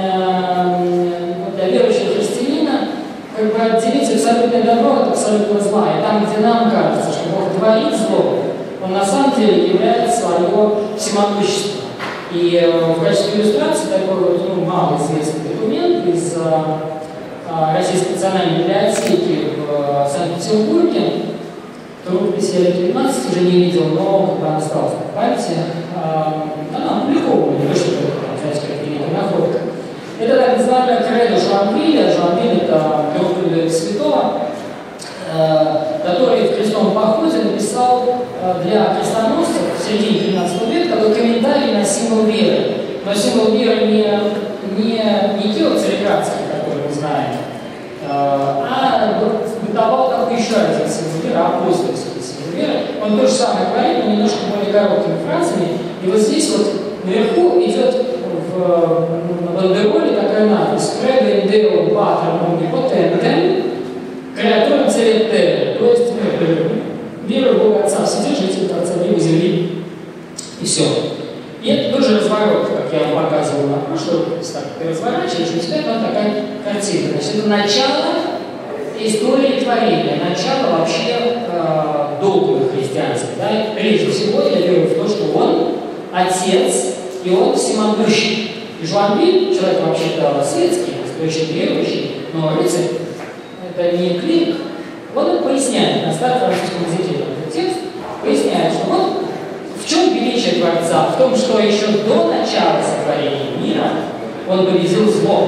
для верующего христианина как бы отделить абсолютное добро от абсолютного зла. И там, где нам кажется, что Бог творит зло, Он на самом деле являет свое всемогущество. И э, в качестве иллюстрации такой вот, ну, малоизвестный документ из э, э, Российской национальной библиотеки в э, Санкт-Петербурге, рукопись я девятнадцать уже не видел, но как бы она осталась в памяти. Э, она опубликована, не то, что это, знаете, как великая находка. Это так называемая кредо Жуанвиля. Жуанвиль – это друг святого, который в крестовом походе написал для крестоносцев в середине двенадцатого века такой комментарий на символ веры. Но символ веры не, не, не киево-цареградский, который мы знаем, а бытовал такой еще один символ веры, апостольский символ веры. Он то же самое говорит, но немножко более короткими фразами. И вот здесь вот наверху идет в, на бандероле такая надпись «Credo in Deo Patrem Omnipotentem, Creatorem Celeste Terrae», то есть вера в Бога Отца, Вседержителя Творца неба и земли. И все. И это тоже разворот, как я вам показывал на прошлый выпуск. Так, ты разворачиваешь, и у тебя там такая картина. Значит, это начало истории творения, начало вообще э, догмы христианской. Да? Прежде всего, я верю в то, что он отец, и он всемогущий. И Жуанвиль, человек вообще-то светский, очень верующий, но рыцарь, это не клирик, он поясняет на старофранцузском языке этот текст, поясняет, что вот в чем величие Творца? В том, что еще до начала сотворения мира он победил зло.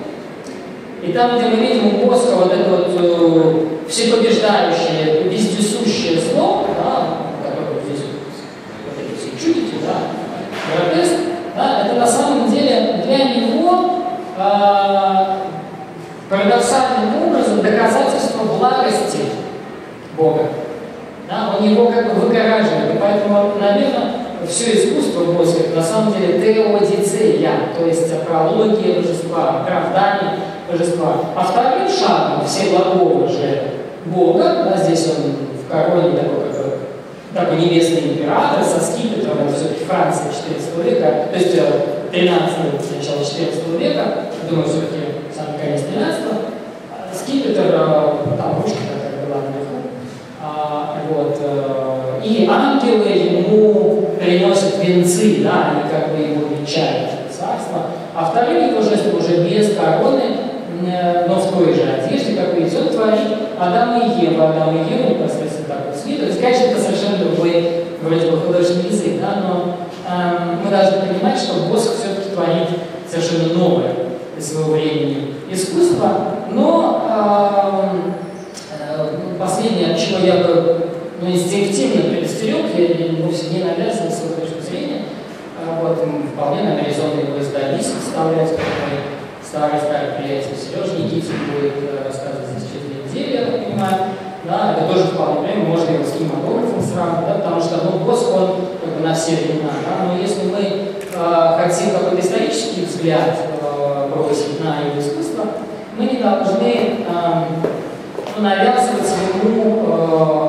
И там, где мы видим у Боска вот это вот э, всепобеждающее, вездесущее зло, да, которое вот здесь вот эти все чудики, да, гротеск, да, это на самом деле для него э, парадоксальным образом доказательство благости Бога. Да, он его как бы выгораживает. И поэтому, наверное, все искусство Боска на самом деле теодицея, то есть прология божества, оправдание божества. А вторым шагом всеблагого же Бога, да, здесь он в короне такой, как бы, такой небесный император со скипетром, это все-таки Франция четырнадцатого века, то есть тринадцатого, начало четырнадцатого века, думаю, все-таки самый конец тринадцатого, скипетр, там ручка такая была наверху. А, вот, э, и ангелы ему приносят венцы, да, они как бы его венчают в царство. А вторым его жестом уже без короны, э, но в той же одежде, как видите, он творит Адам и Ева, Адам и Ева непосредственно так вот свет. То есть, конечно, это совершенно другой, вроде бы, художественный язык, да, но э, мы должны понимать, что Боск все-таки творит совершенно новое для своего времени искусство, но э, последнее, от чего я бы ну, инстинктивно предостерег, я вовсе не навязан свою точку зрения, вот, вполне наверное, резонно его издались, вставлять, как мой старый старый приятель Сережа Никитин будет рассказывать здесь через две недели, я так понимаю, да, это тоже вполне время, можно его с кинематографом сравнивать, да, потому что ну, Боск, он как бы на все времена, да, но если мы э, хотим какой-то исторический взгляд э, бросить на его искусство, мы не должны э, навязывать ему э,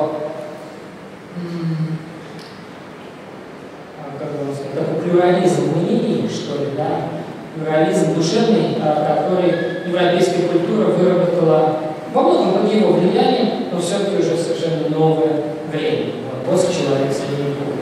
как бы сказать, такой плюрализм мнений, что ли, да, плюрализм душевный, э, который европейская культура выработала во многом под его влиянием, но все-таки уже совершенно новое время. Вот, Боск человек среднего